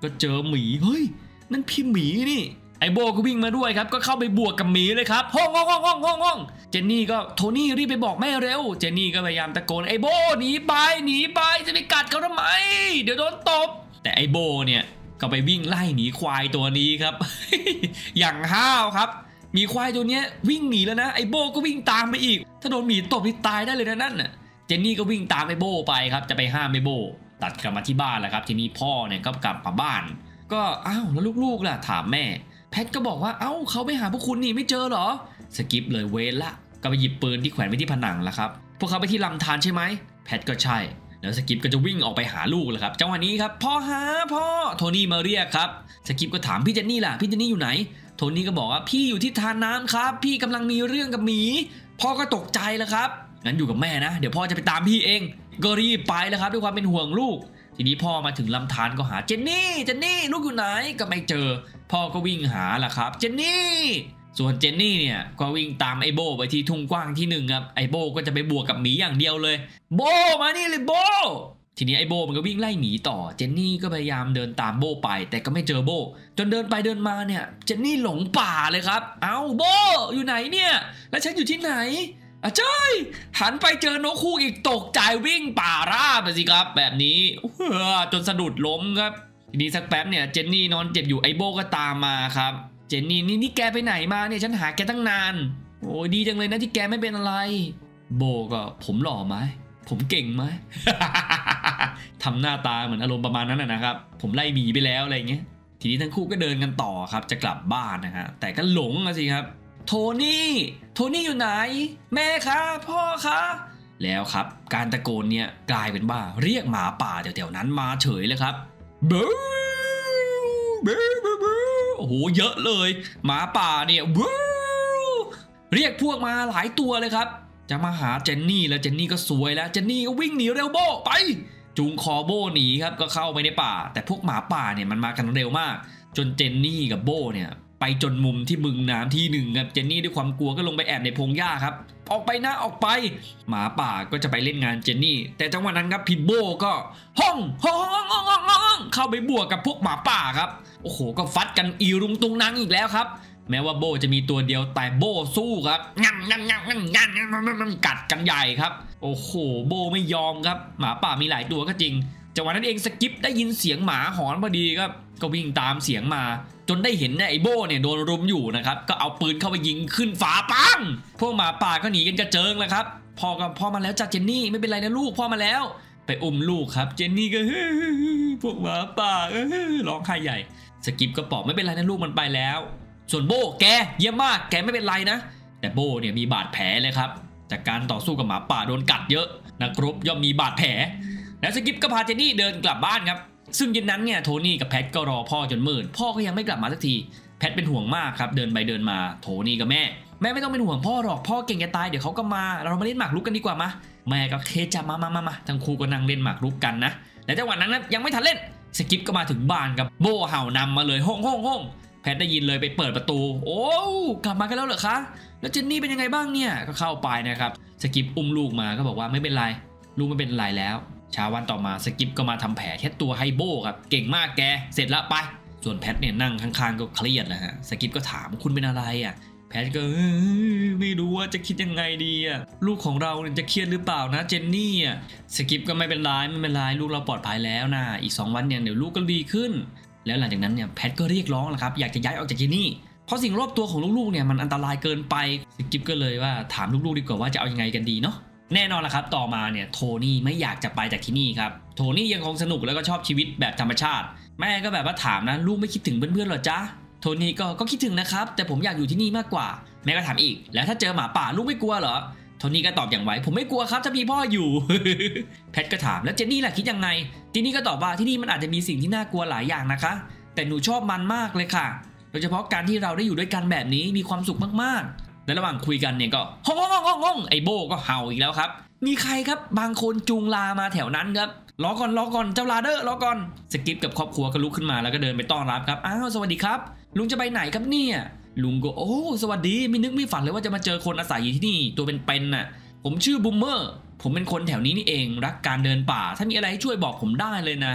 ก็เจอหมีเฮ้ยนั่นพี่หมีนี่ไอโบก็วิ่งมาด้วยครับก็เข้าไปบวกกับหมีเลยครับห้องห้องห้องห้องห้องห้องเจนนี่ก็โทนี่รีบไปบอกแม่เร็วเจนนี่ก็พยายามตะโกนไอโบหนีไปหนีไปจะไปกัดเขาทำไมเดี๋ยวโดนตบแต่ไอโบเนี่ยก็ไปวิ่งไล่หนีควายตัวนี้ครับ อย่างห้าวครับมีควายตัวนี้วิ่งหนีแล้วนะไอโบก็วิ่งตามไปอีกถ้าโดนหมีตบนี่ตายได้เลยนะนั่นน่ะเจนนี่ก็วิ่งตามไอโบไปครับจะไปห้ามไอโบตัดกลับมาที่บ้านแล้วครับทีนี้พ่อเนี่ยก็กลับมาบ้านก็อ้าวแล้วลูกๆล่ะถามแม่แพทก็บอกว่าเอ้าเขาไปหาพวกคุณนี่ไม่เจอเหรอสกิปเลยเวรละก็ไปหยิบปืนที่แขวนไว้ที่ผนังแล้วครับพวกเขาไปที่ลำธารใช่ไหมแพทก็ใช่แล้วสกิปก็จะวิ่งออกไปหาลูกแล้วครับจังหวะนี้ครับพ่อหาพ่อโทนี่มาเรียกครับสกิปก็ถามพี่เจนนี่ล่ะพี่เจนนี่อยู่ไหนโทนี่ก็บอกว่าพี่อยู่ที่ทานน้ำครับพี่กำลังมีเรื่องกับหมีพ่อก็ตกใจแล้วครับงั้นอยู่กับแม่นะเดี๋ยวพ่อจะไปตามพี่เองก็รีบไปแล้วครับด้วยความเป็นห่วงลูกทีนี้พ่อมาถึงลำธารก็หาเจนนี่เจนนี่ลูกอยู่ไหนก็ไม่เจอพ่อก็วิ่งหาล่ะครับเจนนี่ส่วนเจนนี่เนี่ยก็วิ่งตามไอโบไปที่ทุ่งกว้างที่หนึ่งครับไอโบก็จะไปบวกกับหมีอย่างเดียวเลยโบมานี่เลยโบทีนี้ไอโบมันก็วิ่งไล่หมีต่อเจนนี่ก็พยายามเดินตามโบไปแต่ก็ไม่เจอโบจนเดินไปเดินมาเนี่ยเจนนี่หลงป่าเลยครับเอ้าโบอยู่ไหนเนี่ยแล้วฉันอยู่ที่ไหนอ่ะจ้อยหันไปเจอนกคู่อีกตกใจวิ่งป่าราบไปสิครับแบบนี้จนสะดุดล้มครับทีนี้สักแป๊บเนี่ยเจนนี่นอนเจ็บอยู่ไอโบก็ตามมาครับเจนนี่นี่นี่แกไปไหนมาเนี่ยฉันหาแกตั้งนานโอ้ดีจังเลยนะที่แกไม่เป็นอะไรโบก็ผมหล่อไหมผมเก่งไหม ทำหน้าตาเหมือนอารมณ์ประมาณนั้นนะครับผมไล่หมีไปแล้วอะไรเงี้ยทีนี้ทั้งคู่ก็เดินกันต่อครับจะกลับบ้านนะฮะแต่ก็หลงสิครับโทนี่โทนี่อยู่ไหนแม่คะพ่อคะแล้วครับการตะโกนเนี่ยกลายเป็นว่าเรียกหมาป่าแถวๆนั้นมาเฉยเลยครับเบ้อเบ้อเบ้อเบ้อโอ้โหเยอะเลยหมาป่าเนี่ยเบ้อเรียกพวกมาหลายตัวเลยครับจะมาหาเจนนี่แล้วเจนนี่ก็สวยแล้วเจนนี่ก็วิ่งหนีเร็วโบไปจูงคอโบหนีครับก็เข้าไปในป่าแต่พวกหมาป่าเนี่ยมันมากันเร็วมากจนเจนนี่กับโบเนี่ยไปจนมุมที่บึงน้ำที่หนึ่งครับเจนนี่ด้วยความกลัวก็ลงไปแอบในพงหญ้าครับออกไปนะออกไปหมาป่าก็จะไปเล่นงานเจนนี่แต่จังหวะนั้นครับพี่โบก็ห้องห้องห้องห้องห้องห้องเข้าไปบวกกับพวกหมาป่าครับโอ้โหก็ฟัดกันอีรุงตุงนังอีกแล้วครับแม้ว่าโบจะมีตัวเดียวแต่โบสู้ครับงั่งงั่งงั่งงั่งงั่งงั่งกัดกันใหญ่ครับโอ้โหโบไม่ยอมครับหมาป่ามีหลายตัวก็จริงจังหวะนั้นเองสกิปได้ยินเสียงหมาหอนพอดีครับก็วิ่งตามเสียงมาจนได้เห็นไอ้โบเนี่ยโดนรุมอยู่นะครับก็เอาปืนเข้าไปยิงขึ้นฝาปังพวกหมาป่าก็หนีกันกระเจิงแล้วครับพ่อก็พ่อมาแล้วจ้ะเจนนี่ไม่เป็นไรนะลูกพ่อมาแล้วไปอุ้มลูกครับเจนนี่ก็พวกหมาป่าร้องไห้ใหญ่สกิปก็บอกไม่เป็นไรนะลูกมันไปแล้วส่วนโบแกเยี่ยมมากแกไม่เป็นไรนะแต่โบเนี่ยมีบาดแผลเลยครับจากการต่อสู้กับหมาป่าโดนกัดเยอะนักรบย่อมมีบาดแผลแล้วสกิปก็พาเจนนี่เดินกลับบ้านครับซึ่งเย็นนั้นเนี่ยโทนี่กับแพทก็รอพ่อจนมืดพ่อก็ยังไม่กลับมาสักทีแพทเป็นห่วงมากครับเดินไปเดินมาโทนี่กับแม่แม่ไม่ต้องเป็นห่วงพ่อหรอกพ่อเก่งจะตายเดี๋ยวเขาก็มาเรามาเล่นหมากรุกกันดีกว่ามาแม่ก็เคจะมามามามาทั้งคู่ก็นั่งเล่นหมากรุกกันนะแต่จังหวะนั้นนะยังไม่ทันเล่นสกิปก็มาถึงบ้านครับโบเห่านำมาเลยห้องห้องห้องแพทได้ยินเลยไปเปิดประตูโอ้กลับมากันแล้วเหรอคะแล้วเจนนี่เป็นยังไงบ้างเนี่ยก็เข้าไปนะครับสกิปอุ้มลูกมาก็บอกว่าไม่เป็นไรลูกไม่เป็นไรแล้วเช้าวันต่อมาสกิปก็มาทำแผลแค่ตัวให้โบครับเก่งมากแกเสร็จแล้วไปส่วนแพทเนี่ยนั่งข้างๆก็เครียดนะฮะสกิปก็ถามคุณเป็นอะไรอ่ะแพทก็ไม่รู้ว่าจะคิดยังไงดีอ่ะลูกของเราเนี่ยจะเครียดหรือเปล่านะเจนนี่อ่ะสกิปก็ไม่เป็นไรไม่เป็นไรลูกเราปลอดภัยแล้วนะอีกสองวันเนี่ยเดี๋ยวลูกก็ดีขึ้นแล้วหลังจากนั้นเนี่ยแพทก็เรียกร้องแหละครับอยากจะย้ายออกจากที่นี่เพราะสิ่งรอบตัวของลูกๆเนี่ยมันอันตรายเกินไปสกิปก็เลยว่าถามลูกๆดีกว่าว่าจะเอายังไงกันดีเนาะแน่นอนละครับต่อมาเนี่ยโทนี่ไม่อยากจะไปจากที่นี่ครับโทนี่ยังคงสนุกแล้วก็ชอบชีวิตแบบธรรมชาติแม่ก็แบบว่าถามนะลูกไม่คิดถึงเพื่อนๆหรอจ๊ะโทนี่ก็ก็คิดถึงนะครับแต่ผมอยากอยู่ที่นี่มากกว่าแม่ก็ถามอีกแล้วถ้าเจอหมาป่าลูกไม่กลัวเหรอโทนี่ก็ตอบอย่างไวผมไม่กลัวครับถ้ามีพ่ออยู่ แพทก็ถามแล้วเจนนี่ล่ะคิดยังไงเจนนี่ก็ตอบว่าที่นี่มันอาจจะมีสิ่งที่น่ากลัวหลายอย่างนะคะแต่หนูชอบมันมากเลยค่ะโดยเฉพาะการที่เราได้อยู่ด้วยกันแบบนี้มีความสุขมากๆและระหว่างคุยกันเนี่ยก็ห้องห้องห้องห้องไอโบก็เห่าอีกแล้วครับมีใครครับบางคนจูงลามาแถวนั้นครับรอก่อนรอก่อนเจ้าลาเดอร์รอก่อนสกิปกับครอบครัวก็ลุกขึ้นมาแล้วก็เดินไปต้อนรับครับอ้าวสวัสดีครับลุงจะไปไหนครับเนี่ยลุงก็โอ้สวัสดีไม่นึกไม่ฝันเลยว่าจะมาเจอคนอาศัยอยู่ที่นี่ตัวเป็นๆน่ะผมชื่อบูมเมอร์ผมเป็นคนแถวนี้นี่เองรักการเดินป่าถ้ามีอะไรให้ช่วยบอกผมได้เลยนะส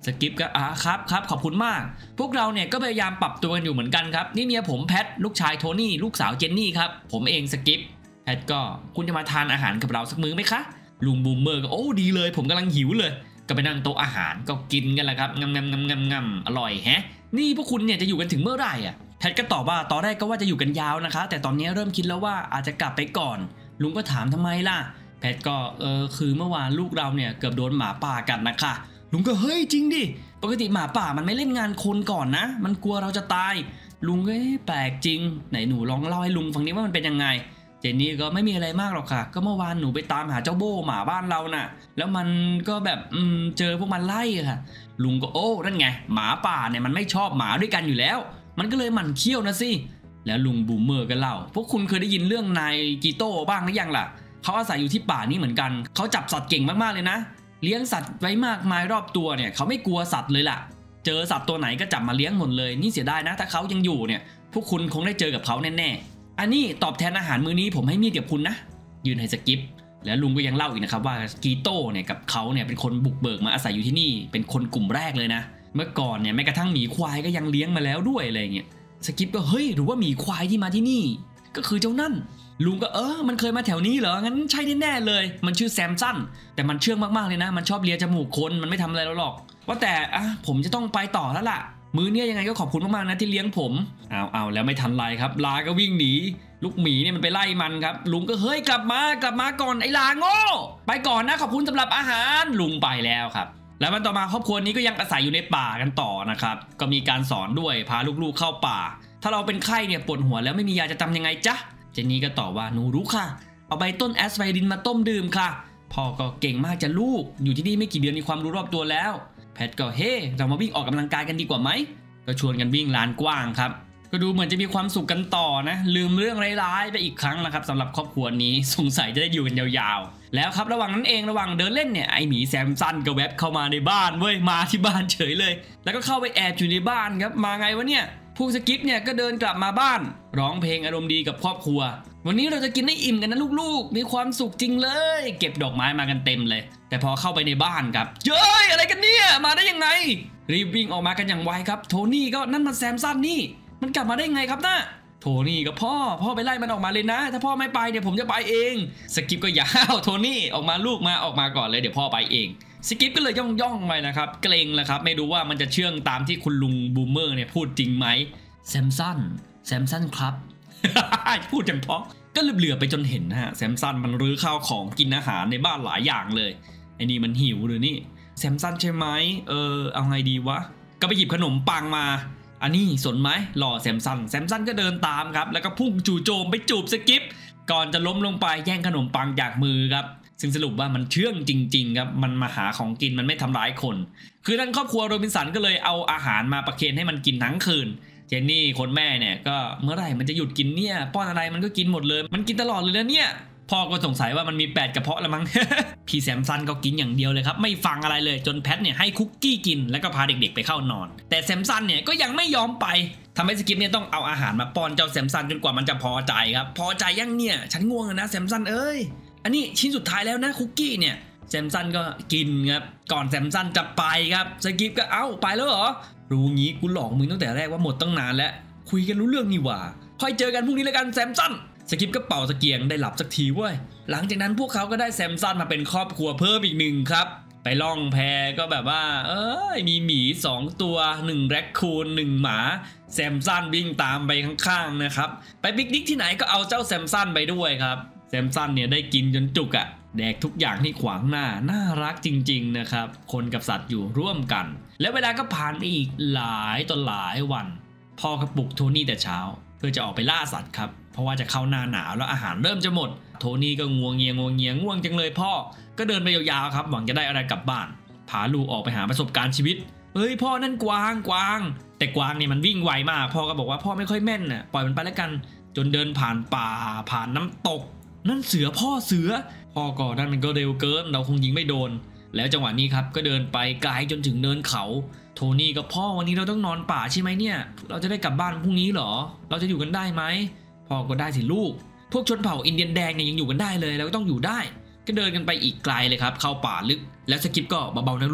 สกิปก็อ่ะครับครับขอบคุณมากพวกเราเนี่ยก็พยายามปรับตัวกันอยู่เหมือนกันครับนี่เมียผมแพทลูกชายโทนี่ลูกสาวเจนนี่ครับผมเองสกิปแพทก็คุณจะมาทานอาหารกับเราสักมื้อไหมคะลุงบูมเมอร์ก็โอ้ดีเลยผมกำลังหิวเลยก็ไปนั่งโต๊ะอาหารก็กินกันแหละครับงำงำงำงำงำอร่อยแฮะนี่พวกคุณเนี่ยจะอยู่กันถึงเมื่อไหร่อ่ะแพทก็ตอบว่าตอนแรกก็ว่าจะอยู่กันยาวนะคะแต่ตอนนี้เริ่มคิดแล้วว่าอาจจะกลับไปก่อนลุงก็ถามทำไมล่ะแพทก็เออคือเมื่อวานลูกเราเนี่ยเกือบโดนหมาป่ากัดนะคะลุงก็เฮ้ยจริงดิปกติหมาป่ามันไม่เล่นงานคนก่อนนะมันกลัวเราจะตายลุงก็แปลกจริงไหนหนูลองเล่าให้ลุงฟังนี้ว่ามันเป็นยังไงเจนนี่ก็ไม่มีอะไรมากหรอกค่ะก็เมื่อวานหนูไปตามหาเจ้าโบ้หมาบ้านเราน่ะแล้วมันก็แบบอืมเจอพวกมันไล่ค่ะลุงก็โอ้นั่นไงหมาป่าเนี่ยมันไม่ชอบหมาด้วยกันอยู่แล้วมันก็เลยหมั่นเคี้ยวนะสิแล้วลุงบูมเมอร์ก็เล่าพวกคุณเคยได้ยินเรื่องนายกีโต้บ้างหรือยังล่ะเขาอาศัยอยู่ที่ป่านี้เหมือนกันเขาจับสัตว์เก่งมากๆเลยนะเลี้ยงสัตว์ไว้มากมายรอบตัวเนี่ยเขาไม่กลัวสัตว์เลยล่ะเจอสัตว์ตัวไหนก็จับมาเลี้ยงหมดเลยนี่เสียดายนะถ้าเขายังอยู่เนี่ยพวกคุณคงได้เจอกับเขาแน่ๆอันนี้ตอบแทนอาหารมื้อนี้ผมให้มีดกับคุณนะยืนให้สกิปแล้วลุงก็ยังเล่าอีกนะครับว่ากีโต้เนี่ยกับเขาเนี่ยเป็นคนบุกเบิกมาอาศัยอยู่ที่นี่เป็นคนกลุ่มแรกเลยนะเมื่อก่อนเนี่ยแม้กระทั่งหมีควายก็ยังเลี้ยงมาแล้วด้วยอะไรเงี้ยสกิปก็เฮ้ยหรือว่าหมีควายที่มาที่นี่ก็คือเจ้านั่นลุงก็เออมันเคยมาแถวนี้เหรองั้นใช่แน่ๆเลยมันชื่อแซมสันแต่มันเชื่องมากๆเลยนะมันชอบเลียจมูกคนมันไม่ทำอะไรเราหรอกว่าแต่อ่ะผมจะต้องไปต่อแล้วล่ะมื้อนี้ยังไงก็ขอบคุณมากๆนะที่เลี้ยงผมเอาเอาแล้วไม่ทันไรครับลาก็วิ่งหนีลูกหมีเนี่ยมันไปไล่มันครับลุงก็เฮ้ยกลับมากลับมาก่อนไอ้ลาโง่ไปก่อนนะขอบคุณสำหรับอาหารลุงไปแล้วครับแล้วมันต่อมาครอบครัวนี้ก็ยังอาศัยอยู่ในป่ากันต่อนะครับก็มีการสอนด้วยพาลูกๆเข้าป่าถ้าเราเป็นไข้เนี่ยปวดหัวแล้วไม่มียาจะทำยังไงจ๊ะเจนนี่ก็ตอบว่าหนูรู้ค่ะเอาใบต้นแอสไพรินมาต้มดื่มค่ะพ่อก็เก่งมากจะลูกอยู่ที่นี่ไม่กี่เดือนมีความรู้รอบตัวแล้วแพทก็เฮ้เรามาวิ่งออกกำลังกายกันดีกว่าไหมก็ชวนกันวิ่งลานกว้างครับก็ดูเหมือนจะมีความสุขกันต่อนะลืมเรื่องร้ายๆไปอีกครั้งนะครับสำหรับครอบครัวนี้สงสัยจะได้อยู่กันยาวๆแล้วครับระหว่างนั้นเองระหว่างเดินเล่นเนี่ยไอหมีแซมสันก็แวบเข้ามาในบ้านเว้ยมาที่บ้านเฉยเลยแล้วก็เข้าไปแอบอยู่ในบ้านครับมาไงวะเนี่ยผู้สกิปเนี่ยก็เดินกลับมาบ้านร้องเพลงอารมณ์ดีกับครอบครัววันนี้เราจะกินให้อิ่มกันนะลูกๆมีความสุขจริงเลยเก็บดอกไม้มากันเต็มเลยแต่พอเข้าไปในบ้านครับเย้ยอะไรกันเนี่ยมาได้ยังไงรีบวิ่งออกมากันอย่างไวครับโทนี่ก็นั่นมันแซมสันนี่มันกลับมาได้ไงครับนะโทนี่กับพ่อพ่อไปไล่มันออกมาเลยนะถ้าพ่อไม่ไปเนี่ยผมจะไปเองสกิปก็ยาวโทนี่ออกมาลูกมาออกมาก่อนเลยเดี๋ยวพ่อไปเองสกิปก็เลยย่องย่องไปนะครับเกรงแหละครับไม่รู้ว่ามันจะเชื่องตามที่คุณลุงบูมเมอร์เนี่ยพูดจริงไหมแซมสันแซมสันครับ พูดจังเพราะก็เหลือไปจนเห็นนะฮะแซมสันมันรื้อข้าวของกินอาหารในบ้านหลายอย่างเลยไอ้นี่มันหิวหรือนี่แซมสันใช่ไหมเออเอาไงดีวะก็ไปหยิบขนมปังมาอันนี้สนไหมหล่อแซมสันแซมสันก็เดินตามครับแล้วก็พุ่งจู่โจมไปจูบสกิปก่อนจะล้มลงไปแย่งขนมปังจากมือครับซึ่งสรุปว่ามันเชื่องจริงๆครับมันมาหาของกินมันไม่ทำร้ายคนคือทั้งครอบครัวโรบินสันก็เลยเอาอาหารมาประเคนให้มันกินทั้งคืนเจนนี่คนแม่เนี่ยก็เมื่อไหร่มันจะหยุดกินเนี่ยป้อนอะไรมันก็กินหมดเลยมันกินตลอดเลยนะเนี่ยพ่อก็สงสัยว่ามันมีแปดกระเพาะละมั้ง พี่แซมสันก็กินอย่างเดียวเลยครับไม่ฟังอะไรเลยจนแพทเนี่ยให้คุกกี้กินแล้วก็พาเด็กๆไปเข้านอนแต่แซมสันเนี่ยก็ยังไม่ยอมไปทำให้สกิปเนี่ยต้องเอาอาหารมาป้อนเจ้าแซมสันจนกว่ามันจะพอใจครับพอใจยังเนี่ยฉันง่วงนะแซมสันเอ้ยอันนี้ชิ้นสุดท้ายแล้วนะคุกกี้เนี่ยแซมสันก็กินครับก่อนแซมสันจะไปครับสกิปก็เอ้าไปแล้วเหรอรู้งี้กูหลอกมึงตั้งแต่แรกว่าหมดตั้งนานแล้วคุยกันรู้เรื่องนี่หว่าค่อยเจอกันพรุ่งนี้แล้วกันแซมสันสกิปก็เป่าตะเกียงได้หลับสักทีเว้ยหลังจากนั้นพวกเขาก็ได้แซมสันมาเป็นครอบครัวเพิ่มอีกหนึ่งครับไปล่องแพก็แบบว่าเอ้ยมีหมีสองตัวหนึ่งแร็คคูนหนึ่งหมาแซมสันวิ่งตามไปข้างๆนะครับไปปิกนิกที่ไหนก็เอาเจ้าแซมสันไปด้วยครับแซมสันเนี่ยได้กินจนจุกอะแดกทุกอย่างที่ขวางหน้าน่ารักจริงๆนะครับคนกับสัตว์อยู่ร่วมกันแล้วเวลาก็ผ่านไปอีกหลายต่อหลายวันพ่อก็ปลุกโทนี่แต่เช้าเพื่อจะออกไปล่าสัตว์ครับเพราะว่าจะเข้าหน้าหนาวแล้วอาหารเริ่มจะหมดโทนี่ก็งัวเงียงัวเงียง่วงจังเลยพ่อก็เดินไปยาวๆครับหวังจะได้อะไรกลับบ้านพาลูกออกไปหาประสบการณ์ชีวิตเฮ้ยพ่อนั่นกวางกวางแต่กวางเนี่ยมันวิ่งไวมากพ่อก็บอกว่าพ่อไม่ค่อยแม่นน่ะปล่อยมันไปแล้วกันจนเดินผ่านป่าผ่านน้ำตกนั่นเสือพ่อเสือพ่อก่อนนั่นมันก็เร็วเกินเราคงยิงไม่โดนแล้วจังหวะนี้ครับก็เดินไปไกลจนถึงเนินเขาโทนี่กับพ่อวันนี้เราต้องนอนป่าใช่ไหมเนี่ยเราจะได้กลับบ้านพรุ่งนี้เหรอเราจะอยู่กันได้ไหมพ่อก็ได้สิลูกพวกชนเผ่าอินเดียนแดงเนี่ยยังอยู่กันได้เลยเราก็ต้องอยู่ได้ก็เดินกันไปอีกไกลเลยครับเข้าป่าลึกแล้วสกิปก็เบาๆนะลูก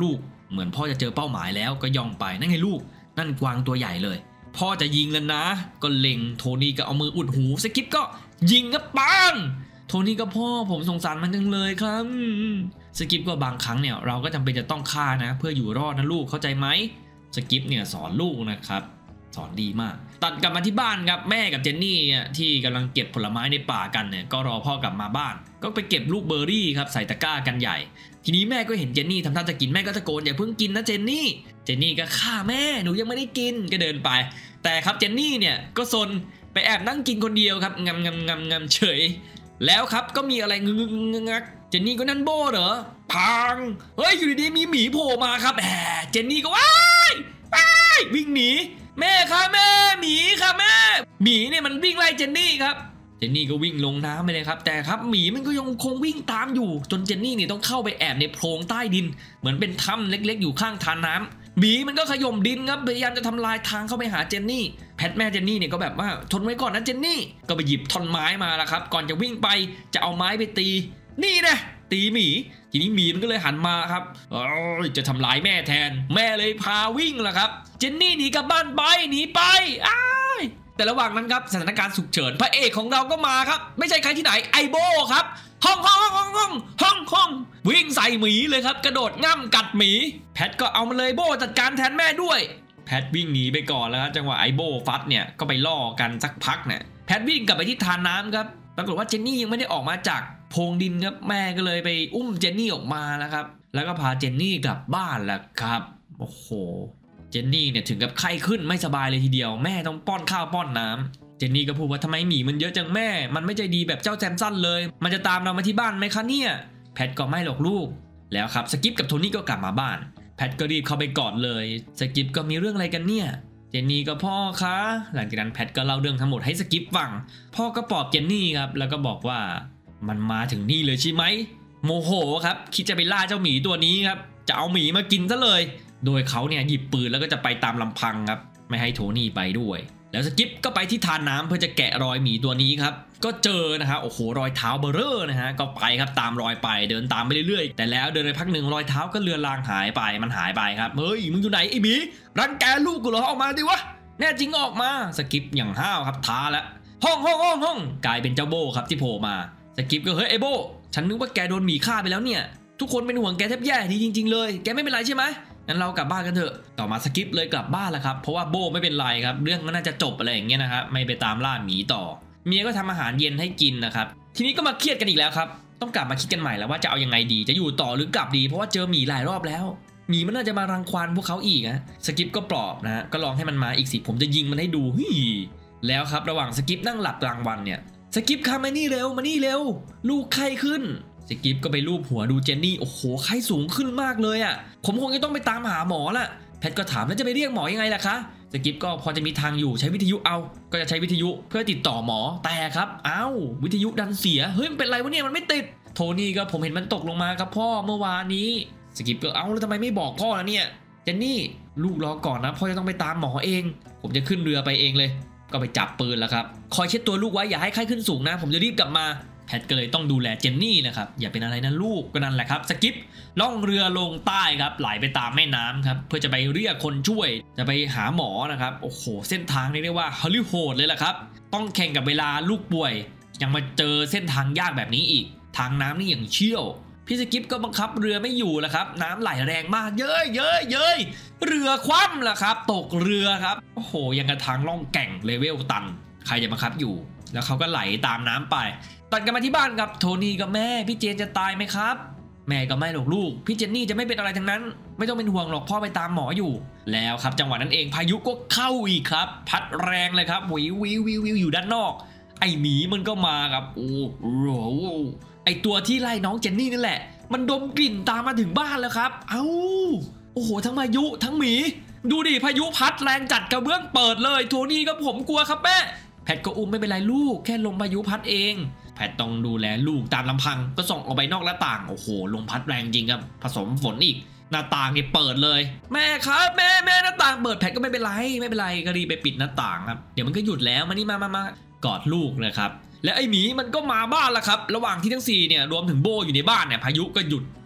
เหมือนพ่อจะเจอเป้าหมายแล้วก็ย่องไปนั่นไงลูกนั่นกวางตัวใหญ่เลยพ่อจะยิงแล้วนะก็เล็งโทนี่ก็เอามืออุดหูสกิปก็ยิงกับปังโทนี่ก็พ่อผมสงสารมันจังเลยครับสกิปก็บางครั้งเนี่ยเราก็จำเป็นจะต้องฆ่านะเพื่ออยู่รอดนะลูกเข้าใจไหมสกิปเนี่ยสอนลูกนะครับสอนดีมากตัดกลับมาที่บ้านครับแม่กับเจนนี่ที่กำลังเก็บผลไม้ในป่ากันเนี่ยก็รอพ่อกลับมาบ้านก็ไปเก็บลูกเบอร์รี่ครับใส่ตะกร้ากันใหญ่ทีนี้แม่ก็เห็นเจนนี่ทำท่าจะกินแม่ก็ตะโกนอย่าเพิ่งกินนะเจนนี่เจนนี่ก็ฆ่าแม่หนูยังไม่ได้กินก็เดินไปแต่ครับเจนนี่เนี่ยก็ซนไปแอบนั่งกินคนเดียวครับงำงำงำงำเฉยแล้วครับก็มีอะไรงึงงงักเจนนี่ก็นั่นโบเหรอพังเฮ้ยอยู่ดีๆมีหมีโผล่มาครับแหมเจนนี่ก็ว้ายว้ายวิ่งหนีแม่ค่ะแม่หมีค่ะแม่หมีเนี่ยมันวิ่งไล่เจนนี่ครับเจนนี่ก็วิ่งลงน้ำไปเลยครับแต่ครับหมีมันก็ยังคงวิ่งตามอยู่จนเจนนี่เนี่ยต้องเข้าไปแอบในโพรงใต้ดินเหมือนเป็นถ้ำเล็กๆอยู่ข้างทานน้ำหมีมันก็ขย่มดินครับพยายามจะทำลายทางเข้าไปหาเจนนี่แพทแม่เจนนี่เนี่ยก็แบบว่าทนไว้ก่อนนะเจนนี่ก็ไปหยิบท่อนไม้มาแล้วครับก่อนจะวิ่งไปจะเอาไม้ไปตีนี่นะตีหมีทีนี้หมีมันก็เลยหันมาครับโอ้ยจะทำลายแม่แทนแม่เลยพาวิ่งล่ะครับเจนนี่หนีกลับบ้านไปหนีไปอ้ายแต่ระหว่างนั้นครับสถานการณ์ฉุกเฉินพระเอกของเราก็มาครับไม่ใช่ใครที่ไหนไอโบครับห้องห้องห้องห้องห้องห้องวิ่งใส่หมีเลยครับกระโดดง่ำกัดหมีแพทก็เอามาเลยโบจัดการแทนแม่ด้วยแพทวิ่งหนีไปก่อนแล้วจังหวะไอโบฟัดเนี่ยก็ไปล่อกันสักพักเนี่ยแพทวิ่งกลับไปที่ทานน้ำครับปรากฏว่าเจนนี่ยังไม่ได้ออกมาจากโพรงดินครับแม่ก็เลยไปอุ้มเจนนี่ออกมาแล้วครับแล้วก็พาเจนนี่กลับบ้านแล้วครับโอ้โหเจนนี่เนี่ยถึงกับไข้ขึ้นไม่สบายเลยทีเดียวแม่ต้องป้อนข้าวป้อนน้ำเจนนี่ก็พูดว่าทำไมหมีมันเยอะจังแม่มันไม่ใจดีแบบเจ้าแซมสันเลยมันจะตามเรามาที่บ้านไหมคะเนี่ยแพทก็ไม่หรอกลูกแล้วครับสกิปกับโทนี่ก็กลับมาบ้านแพทก็รีบเข้าไปกอดเลยสกิปก็มีเรื่องอะไรกันเนี่ยเจนนี่ก็พ่อคะหลังจากนั้นแพทก็เล่าเรื่องทั้งหมดให้สกิปฟังพ่อก็ปลอบเจนนี่ครับแล้วก็บอกว่ามันมาถึงนี่เลยใช่ไหมโมโหครับคิดจะไปล่าเจ้าหมีตัวนี้ครับจะเอาหมีมากินซะเลยโดยเขาเนี่ยหยิบปืนแล้วก็จะไปตามลำพังครับไม่ให้โทนี่ไปด้วยแล้วสกิปก็ไปที่ทานน้ำเพื่อจะแกะรอยหมีตัวนี้ครับก็เจอนะฮะโอ้โหรอยเท้าเบอร์เรอร์นะฮะก็ไปครับตามรอยไปเดินตามไปเรื่อยๆแต่แล้วเดินไปพักหนึ่งรอยเท้าก็เลือนลางหายไปมันหายไปครับเฮ้ยมึงอยู่ไหนไอ้หมีรังแกลูกกูเหรอออกมาดิวะแน่จริงออกมาสกิปอย่างห้าวครับท้าแล้วห้องห้องห้องห้องกลายเป็นเจ้าโบครับที่โผล่มาสกิปก็เฮ้ยไอ้โบฉันนึกว่าแกโดนหมีฆ่าไปแล้วเนี่ยทุกคนเป็นห่วงแกแทบแย่ดีจริงๆเลยแกไม่เป็นไรใช่ไหมงั้นเรากลับบ้านกันเถอะต่อมาสกิปเลยกลับบ้านแล้วครับเพราะว่าโบไม่เป็นไรครับเรื่องมันน่าจะจบอะไรอย่างเงี้ยนะครับไม่ไปตามล่าหมีต่อเมียก็ทำอาหารเย็นให้กินนะครับทีนี้ก็มาเครียดกันอีกแล้วครับต้องกลับมาคิดกันใหม่แล้วว่าจะเอายังไงดีจะอยู่ต่อหรือกลับดีเพราะว่าเจอหมีหลายรอบแล้วหมีมันน่าจะมารังควานพวกเขาอีกนะสกิปก็ปลอบนะก็ลองให้มันมาอีกสิผมจะยิงมันให้ดูเฮ้ยแล้วครับระหว่างสกิปนั่งหลับกลางวันเนี่ยสกิปค่ะมานี่เร็วมานี่เร็วลูกไข้ขึ้นสกิปก็ไปลูบหัวดูเจนนี่โอ้โหไข้สูงขึ้นมากเลยอ่ะผมคงจะต้องไปตามหาหมอละแพทก็ถามแล้วจะไปเรียกหมอยังไงล่ะคะสกิปก็พอจะมีทางอยู่ใช้วิทยุเอาก็จะใช้วิทยุเพื่อติดต่อหมอแต่ครับอ้าววิทยุดันเสียเฮ้ยมันเป็นไรวะเนี่ยมันไม่ติดโทนี่ก็ผมเห็นมันตกลงมาครับพ่อเมื่อวานนี้สกิปก็เอ้าแล้วทำไมไม่บอกพ่อล่ะเนี่ยเจนนี่ลูกรอก่อนนะพ่อจะต้องไปตามหมอเองผมจะขึ้นเรือไปเองเลยก็ไปจับปืนแล้วครับคอยเช็ดตัวลูกไว้อย่าให้ไข้ขึ้นสูงนะผมจะรีบกลับมาแพทก็เลยต้องดูแลเจนนี่นะครับอย่าเป็นอะไรนะลูกก็นั่นแหละครับสกิปล่องเรือลงใต้ครับไหลไปตามแม่น้ำครับเพื่อจะไปเรียกคนช่วยจะไปหาหมอนะครับโอ้โหเส้นทางนี้เรียกว่าฮอลลีโฮดเลยแหละครับต้องแข่งกับเวลาลูกป่วยยังมาเจอเส้นทางยากแบบนี้อีกทางน้ำนี่อย่างเชี่ยวพี่สกิปก็บังคับเรือไม่อยู่แล้วครับน้ำไหลแรงมากเย้ยเย้ยเย้ยเรือคว่ำแล้วครับตกเรือครับโอ้โหยังกระทางล่องแก่งเลเวลตันใครจะบังคับอยู่แล้วเขาก็ไหลตามน้ำไปตัดกันมาที่บ้านครับโทนี่กับแม่พี่เจนจะตายไหมครับแม่ก็ไม่หรอกลูกพี่เจนนี่จะไม่เป็นอะไรทั้งนั้นไม่ต้องเป็นห่วงหรอกพ่อไปตามหมออยู่แล้วครับจังหวะนั้นเองพายุก็เข้าอีกครับพัดแรงเลยครับวิววิววิววิวอยู่ด้านนอกไอหมีมันก็มาครับโอ้โหไอตัวที่ไล่น้องเจนนี่นั่นแหละมันดมกลิ่นตามมาถึงบ้านแล้วครับเอ้าโอ้โหทั้งพายุทั้งหมีดูดิพายุพัดแรงจัดกระเบื้องเปิดเลยโทนี่ก็ผมกลัวครับแม่แพทก็อุ้มไม่เป็นไรลูกแค่ลมพายุพัดเองแพทต้องดูแลลูกตามลำพังก็ส่องออกไปนอกหน้าต่างโอ้โหลมพัดแรงจริงครับผสมฝนอีกหน้าต่างนี่เปิดเลยแม่ครับแม่แม่หน้าต่างเปิดแพทก็ไม่เป็นไรไม่เป็นไรก็รีบไปปิดหน้าต่างครับเดี๋ยวมันก็หยุดแล้วมานี่มามามากอดลูกนะครับและไอหมีมันก็มาบ้านแล้วครับระหว่างที่ทั้งสี่เนี่ยรวมถึงโบอยู่ในบ้านเนี่ยพายุก็หยุด